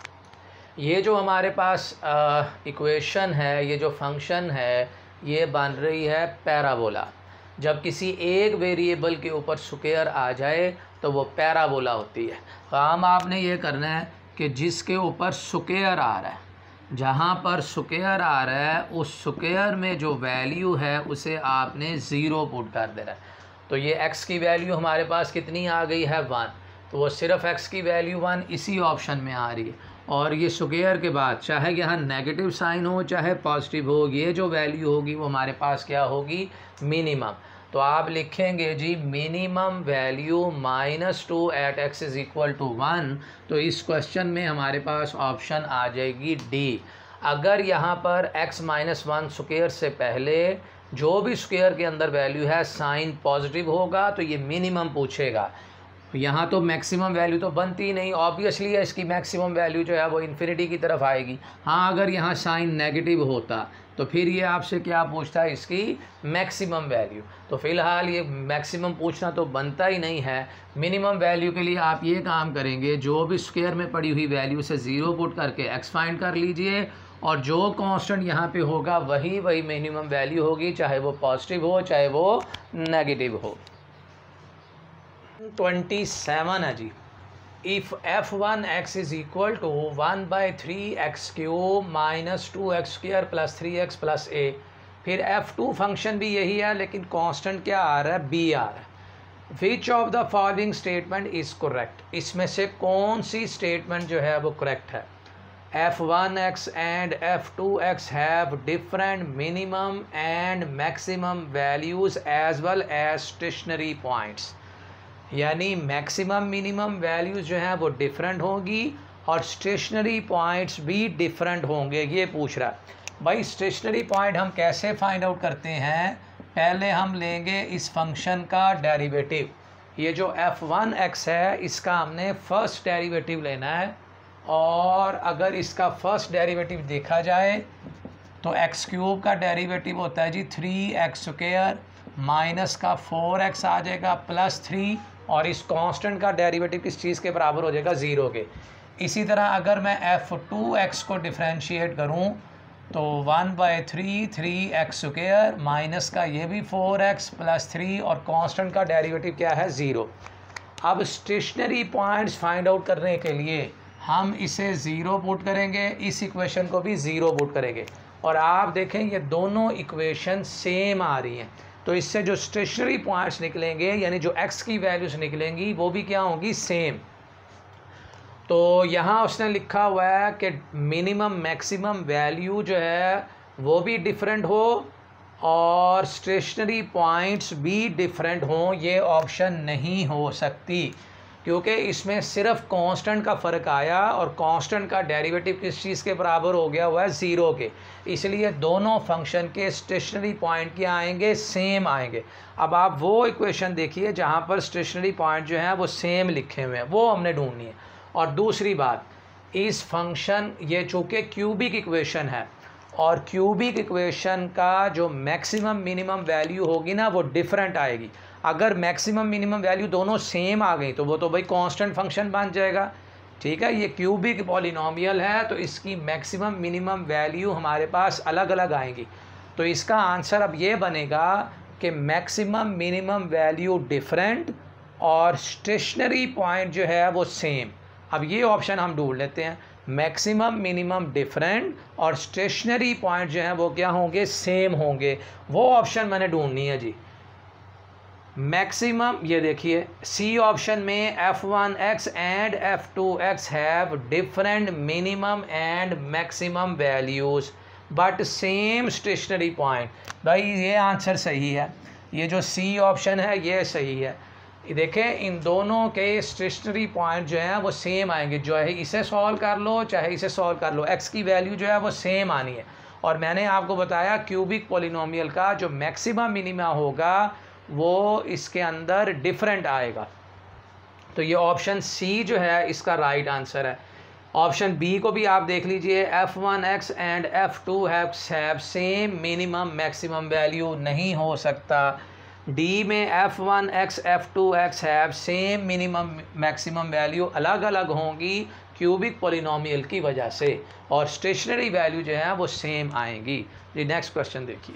ये जो हमारे पास इक्वेशन है, ये जो फंक्शन है, ये बन रही है पैराबोला। जब किसी एक वेरिएबल के ऊपर स्क्वायर आ जाए तो वो पैराबोला होती है। काम आपने ये करना है कि जिसके ऊपर स्क्वायर आ रहा है, जहाँ पर स्क्वायर आ रहा है उस स्क्वायर में जो वैल्यू है उसे आपने ज़ीरो पुट कर देना है। तो ये x की वैल्यू हमारे पास कितनी आ गई है? वन। तो वो सिर्फ x की वैल्यू वन इसी ऑप्शन में आ रही है। और ये स्क्वायर के बाद चाहे यहाँ नेगेटिव साइन हो चाहे पॉजिटिव हो, ये जो वैल्यू होगी वो हमारे पास क्या होगी? मिनिमम। तो आप लिखेंगे जी minimum value minus two at X is equal to one. तो इस क्वेश्चन में हमारे पास ऑप्शन आ जाएगी डी। अगर यहाँ पर x माइनस वन स्क्वायर से पहले जो भी स्क्वायर के अंदर वैल्यू है साइन पॉजिटिव होगा तो ये मिनिमम पूछेगा। यहाँ तो मैक्सिमम वैल्यू तो बनती ही नहीं, ऑब्वियसली है इसकी मैक्सिमम वैल्यू जो है वो इन्फिनिटी की तरफ आएगी। हाँ अगर यहाँ साइन नेगेटिव होता तो फिर ये आपसे क्या पूछता है? इसकी मैक्सिमम वैल्यू। तो फ़िलहाल ये मैक्सिमम पूछना तो बनता ही नहीं है। मिनिमम वैल्यू के लिए आप ये काम करेंगे, जो भी स्क्वायर में पड़ी हुई वैल्यू से ज़ीरो पुट करके एक्स फाइंड कर लीजिए और जो कांस्टेंट यहाँ पे होगा वही वही मिनिमम वैल्यू होगी, चाहे वो पॉजिटिव हो चाहे वो नेगेटिव हो। ट्वेंटी सेवन है जी, if F one X is equal to one by three X cube minus two X square plus three X plus A. फिर एफ टू फंक्शन भी यही है लेकिन कांस्टेंट क्या आ रहा है? बी आ रहा है। Which of the following statement is correct? इसमें से कौन सी स्टेटमेंट जो है वो करेक्ट है? F one X and F two X have different minimum and maximum values as well as stationary points. यानी मैक्सिमम मिनिमम वैल्यूज़ जो हैं वो डिफरेंट होंगी और स्टेशनरी पॉइंट्स भी डिफरेंट होंगे, ये पूछ रहा है। भाई स्टेशनरी पॉइंट हम कैसे फाइंड आउट करते हैं? पहले हम लेंगे इस फंक्शन का डेरिवेटिव। ये जो एफ वन एक्स है इसका हमने फर्स्ट डेरिवेटिव लेना है और अगर इसका फर्स्ट डेरिवेटिव देखा जाए तो एक्स क्यूब का डेरिवेटिव होता है जी थ्री एक्स स्क्वायर, माइनस का फोर एक्स आ जाएगा प्लस थ्री और इस कांस्टेंट का डेरिवेटिव किस चीज़ के बराबर हो जाएगा? ज़ीरो के। इसी तरह अगर मैं एफ़ टू एक्स को डिफ्रेंशिएट करूं तो one by three three X square minus का ये भी फोर एक्स प्लस थ्री और कांस्टेंट का डेरिवेटिव क्या है? ज़ीरो। अब स्टेशनरी पॉइंट्स फाइंड आउट करने के लिए हम इसे ज़ीरो पुट करेंगे, इस इक्वेशन को भी ज़ीरो पुट करेंगे। और आप देखें ये दोनों इक्वेशन सेम आ रही हैं, तो इससे जो स्टेशनरी पॉइंट्स निकलेंगे यानी जो एक्स की वैल्यूज निकलेंगी वो भी क्या होंगी, सेम। तो यहाँ उसने लिखा हुआ है कि मिनिमम मैक्सिमम वैल्यू जो है वो भी डिफरेंट हो और स्टेशनरी पॉइंट्स भी डिफरेंट हों, ये ऑप्शन नहीं हो सकती, क्योंकि इसमें सिर्फ कांस्टेंट का फ़र्क आया और कांस्टेंट का डेरिवेटिव किस चीज़ के बराबर हो गया हुआ है, ज़ीरो के। इसलिए दोनों फंक्शन के स्टेशनरी पॉइंट क्या आएंगे, सेम आएंगे। अब आप वो इक्वेशन देखिए जहाँ पर स्टेशनरी पॉइंट जो है वो सेम लिखे हुए हैं, वो हमने ढूंढनी है। और दूसरी बात, इस फंक्शन ये चूँकि क्यूबिक इक्वेशन है और क्यूबिक इक्वेशन का जो मैक्सिमम मिनिमम वैल्यू होगी ना वो डिफरेंट आएगी। अगर मैक्सिमम मिनिमम वैल्यू दोनों सेम आ गई तो वो तो भाई कांस्टेंट फंक्शन बन जाएगा, ठीक है। ये क्यूबिक पॉलिनोमियल है तो इसकी मैक्सिमम मिनिमम वैल्यू हमारे पास अलग अलग आएंगी। तो इसका आंसर अब ये बनेगा कि मैक्सिमम मिनिमम वैल्यू डिफरेंट और स्टेशनरी पॉइंट जो है वो सेम। अब ये ऑप्शन हम ढूंढ लेते हैं, मैक्सिमम मिनिमम डिफरेंट और स्टेशनरी पॉइंट जो हैं वो क्या होंगे, सेम होंगे। वो ऑप्शन मैंने ढूंढनी है जी। मैक्सिमम, ये देखिए सी ऑप्शन में F one X and F two X have different minimum and maximum values but same stationary point. भाई ये आंसर सही है, ये जो सी ऑप्शन है ये सही है। देखें इन दोनों के स्टेशनरी पॉइंट जो हैं वो सेम आएंगे, जो है इसे सॉल्व कर लो चाहे इसे सॉल्व कर लो, एक्स की वैल्यू जो है वो सेम आनी है। और मैंने आपको बताया क्यूबिक पॉलिनोमियल का जो मैक्सिमम मिनिमा होगा वो इसके अंदर डिफरेंट आएगा। तो ये ऑप्शन सी जो है इसका राइट आंसर है। ऑप्शन बी को भी आप देख लीजिए, F one X and F two X have same minimum maximum value, नहीं हो सकता। डी में F one X F two X have same minimum maximum value अलग अलग होंगी क्यूबिक पॉलिनोमियल की वजह से, और स्टेशनरी वैल्यू जो है वो सेम आएंगी। जी नेक्स्ट क्वेश्चन देखिए।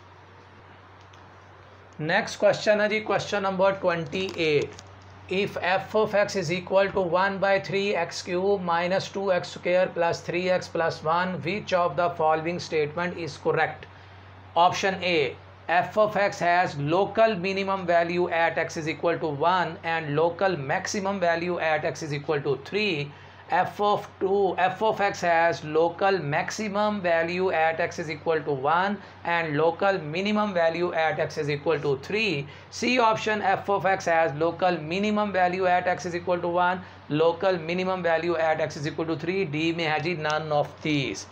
नेक्स्ट क्वेश्चन है जी question number twenty eight. If F of X is equal to one by three X cube minus two X square plus three X plus one, which of the following statement is correct? Option A, f of x has local minimum value at x is equal to one and local maximum value at x is equal to three. f of two f of x has local maximum value at x is equal to one and local minimum value at x is equal to three. C option, f of x has local minimum value at x is equal to one, local minimum value at x is equal to three. D में है जी none of these.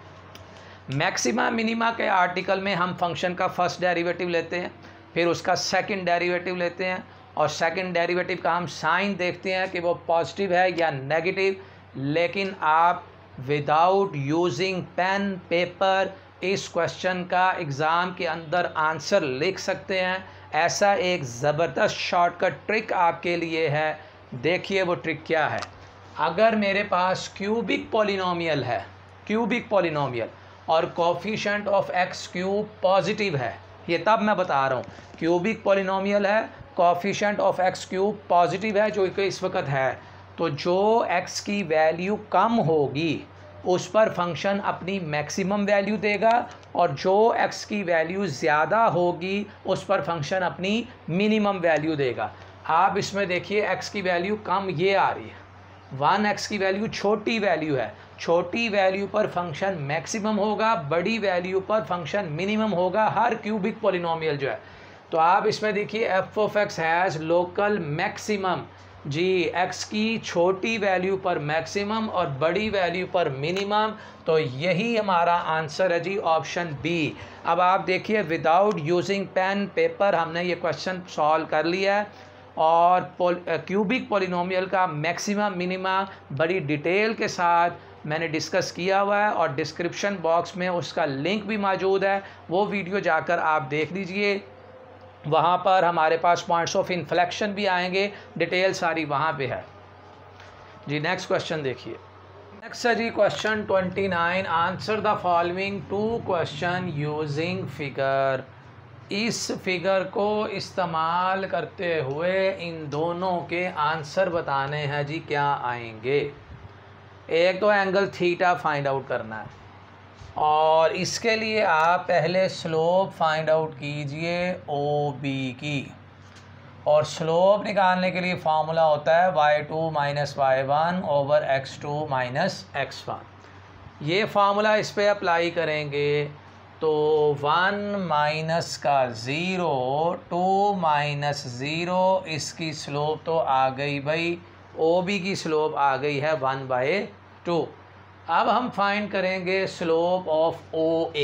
Maxima minima के आर्टिकल में हम फंक्शन का फर्स्ट डेरिवेटिव लेते हैं, फिर उसका सेकंड डेरिवेटिव लेते हैं और सेकंड डेरिवेटिव का हम साइन देखते हैं कि वो पॉजिटिव है या नेगेटिव। लेकिन आप विदाउट यूजिंग पेन पेपर इस क्वेश्चन का एग्ज़ाम के अंदर आंसर लिख सकते हैं। ऐसा एक ज़बरदस्त शॉर्टकट ट्रिक आपके लिए है, देखिए वो ट्रिक क्या है। अगर मेरे पास क्यूबिक पॉलिनोमियल है, क्यूबिक पॉलिनोमियल और coefficient of X cube positive है, ये तब मैं बता रहा हूँ क्यूबिक पॉलिनोमियल है, coefficient of X cube positive है जो कि इस वक्त है, तो जो एक्स की वैल्यू कम होगी उस पर फंक्शन अपनी मैक्सिमम वैल्यू देगा और जो एक्स की वैल्यू ज़्यादा होगी उस पर फंक्शन अपनी मिनिमम वैल्यू देगा। आप इसमें देखिए एक्स की वैल्यू कम ये आ रही है, वन एक्स की वैल्यू छोटी वैल्यू है, छोटी वैल्यू पर फंक्शन मैक्सिमम होगा, बड़ी वैल्यू पर फंक्शन मिनिमम होगा हर क्यूबिक पॉलिनोमियल जो है। तो आप इसमें देखिए F of X has local maximum, जी एक्स की छोटी वैल्यू पर मैक्सिमम और बड़ी वैल्यू पर मिनिमम, तो यही हमारा आंसर है जी ऑप्शन बी। अब आप देखिए विदाउट यूजिंग पेन पेपर हमने ये क्वेश्चन सॉल्व कर लिया है और क्यूबिक पॉलिनोमियल का मैक्सिमम मिनिमा बड़ी डिटेल के साथ मैंने डिस्कस किया हुआ है और डिस्क्रिप्शन बॉक्स में उसका लिंक भी मौजूद है, वो वीडियो जाकर आप देख लीजिए। वहाँ पर हमारे पास पॉइंट्स ऑफ इन्फ्लेक्शन भी आएंगे, डिटेल सारी वहाँ पे है जी। नेक्स्ट क्वेश्चन देखिए। नेक्स्ट है जी question twenty nine. Answer the following two question using figure. इस फिगर को इस्तेमाल करते हुए इन दोनों के आंसर बताने हैं जी, क्या आएंगे। एक तो एंगल थीटा फाइंड आउट करना है, और इसके लिए आप पहले स्लोप फाइंड आउट कीजिए ओ बी की, और स्लोप निकालने के लिए फार्मूला होता है Y two minus Y one over X two minus X one. ये फार्मूला इस पे अप्लाई करेंगे तो वन माइनस का ज़ीरो, टू माइनस ज़ीरो, इसकी स्लोप तो आ गई भाई, ओ बी की स्लोप आ गई है वन बाई टू। अब हम फाइंड करेंगे slope of O A.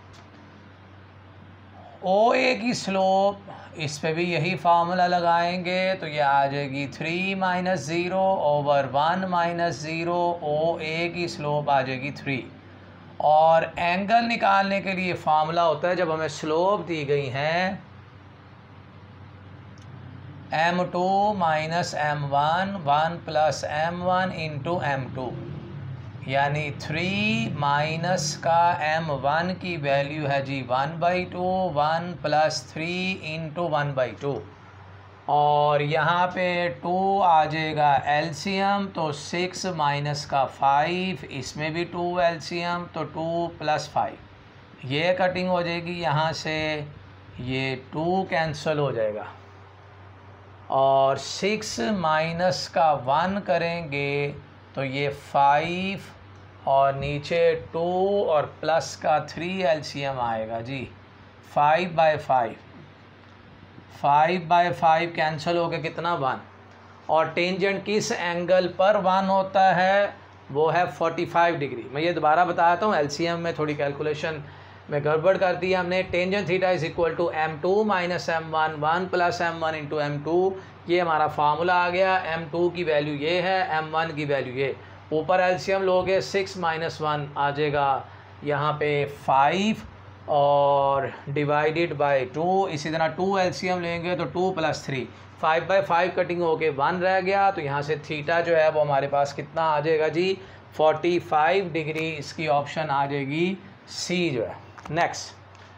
O A की स्लोप, इस पे भी यही फार्मूला लगाएंगे तो ये आ जाएगी three minus zero over one minus zero, O A की स्लोप आ जाएगी थ्री। और एंगल निकालने के लिए फार्मूला होता है, जब हमें स्लोप दी गई है M two minus M one, one plus M one into M two, यानी थ्री माइनस का एम वन की वैल्यू है जी one by two, one plus three into one by two, और यहाँ पे टू आ जाएगा एलसीएम, तो सिक्स माइनस का फाइव, इसमें भी टू एलसीएम, तो टू प्लस फाइव, ये कटिंग हो जाएगी यहाँ से, ये टू कैंसिल हो जाएगा, और सिक्स माइनस का वन करेंगे तो ये फाइव, और नीचे टू और प्लस का थ्री एलसीएम आएगा जी, five by five, five by five cancel हो के कितना वन, और टेंजेंट किस एंगल पर वन होता है, वो है फोर्टी फाइव डिग्री। मैं ये दोबारा बताता हूँ, एलसीएम में थोड़ी कैलकुलेशन में गड़बड़ कर दी हमने। Tangent theta is equal to M two minus M one, one plus M one into M two, ये हमारा फार्मूला आ गया। एम टू की वैल्यू ये है, एम वन की वैल्यू ये, ऊपर एलसीएम लोगे सिक्स माइनस वन आ जाएगा यहाँ पे फाइव, और डिवाइडेड बाय टू, इसी तरह टू एलसीएम लेंगे तो two plus three, five by five cutting होके वन रह गया, तो यहाँ से थीटा जो है वो हमारे पास कितना आ जाएगा जी फोर्टी फाइव डिग्री, इसकी ऑप्शन आ जाएगी सी जो है। Next,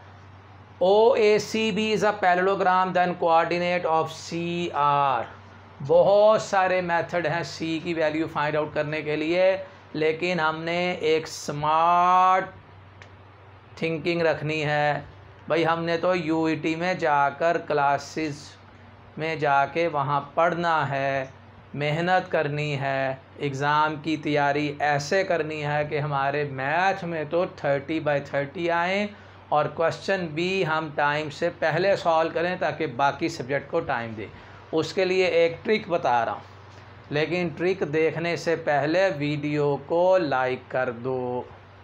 O A C B is a parallelogram then coordinate of C are. बहुत सारे मेथड हैं सी की वैल्यू फाइंड आउट करने के लिए, लेकिन हमने एक स्मार्ट थिंकिंग रखनी है भाई। हमने तो यूईटी में जाकर क्लासेस में जाके वहाँ पढ़ना है, मेहनत करनी है, एग्ज़ाम की तैयारी ऐसे करनी है कि हमारे मैथ में तो थर्टी बाई थर्टी आए, और क्वेश्चन भी हम टाइम से पहले सॉल्व करें ताकि बाकी सब्जेक्ट को टाइम दें। उसके लिए एक ट्रिक बता रहा हूँ, लेकिन ट्रिक देखने से पहले वीडियो को लाइक कर दो।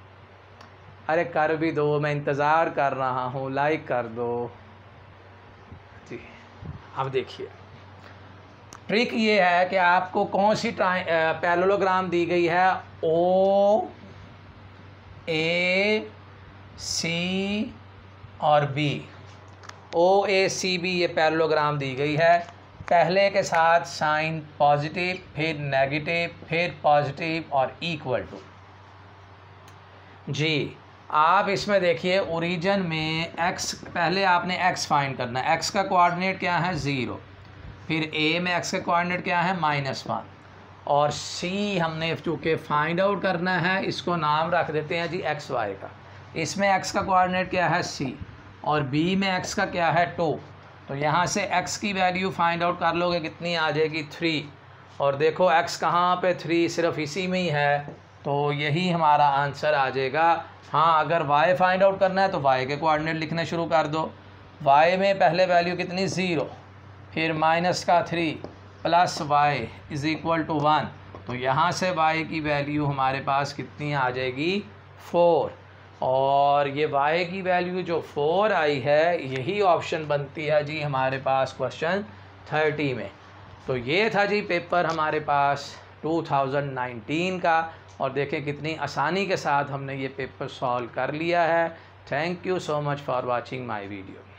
अरे कर भी दो, मैं इंतज़ार कर रहा हूँ, लाइक कर दो जी। अब देखिए, ट्रिक ये है कि आपको कौन सी पैरेललोग्राम दी गई है, ओ ए सी और B, O A C B ये पैरेललोग्राम दी गई है। पहले के साथ साइन पॉजिटिव, फिर नेगेटिव, फिर पॉजिटिव और इक्वल टू जी। आप इसमें देखिए ओरिजिन में x, पहले आपने x फाइंड करना है। x का कोऑर्डिनेट क्या है ज़ीरो, फिर a में x का कोऑर्डिनेट क्या है माइनस वन, और c हमने चूँकि फाइंड आउट करना है इसको नाम रख देते हैं जी एक्स वाई का। इसमें x का कोऑर्डिनेट क्या है c, और b में x का क्या है टू, तो यहाँ से x की वैल्यू फाइंड आउट कर लोगे कितनी आ जाएगी थ्री, और देखो x कहाँ पे थ्री सिर्फ इसी में ही है, तो यही हमारा आंसर आ जाएगा। हाँ, अगर y फाइंड आउट करना है तो y के कोऑर्डिनेट लिखने शुरू कर दो। y में पहले वैल्यू कितनी ज़ीरो, फिर माइनस का three, plus Y is equal to one, तो यहाँ से y की वैल्यू हमारे पास कितनी आ जाएगी फोर, और ये y की वैल्यू जो फोर आई है यही ऑप्शन बनती है जी हमारे पास क्वेश्चन थर्टी में। तो ये था जी पेपर हमारे पास टू थाउजेंड नाइनटीन का, और देखें कितनी आसानी के साथ हमने ये पेपर सॉल्व कर लिया है। Thank you so much for watching my video.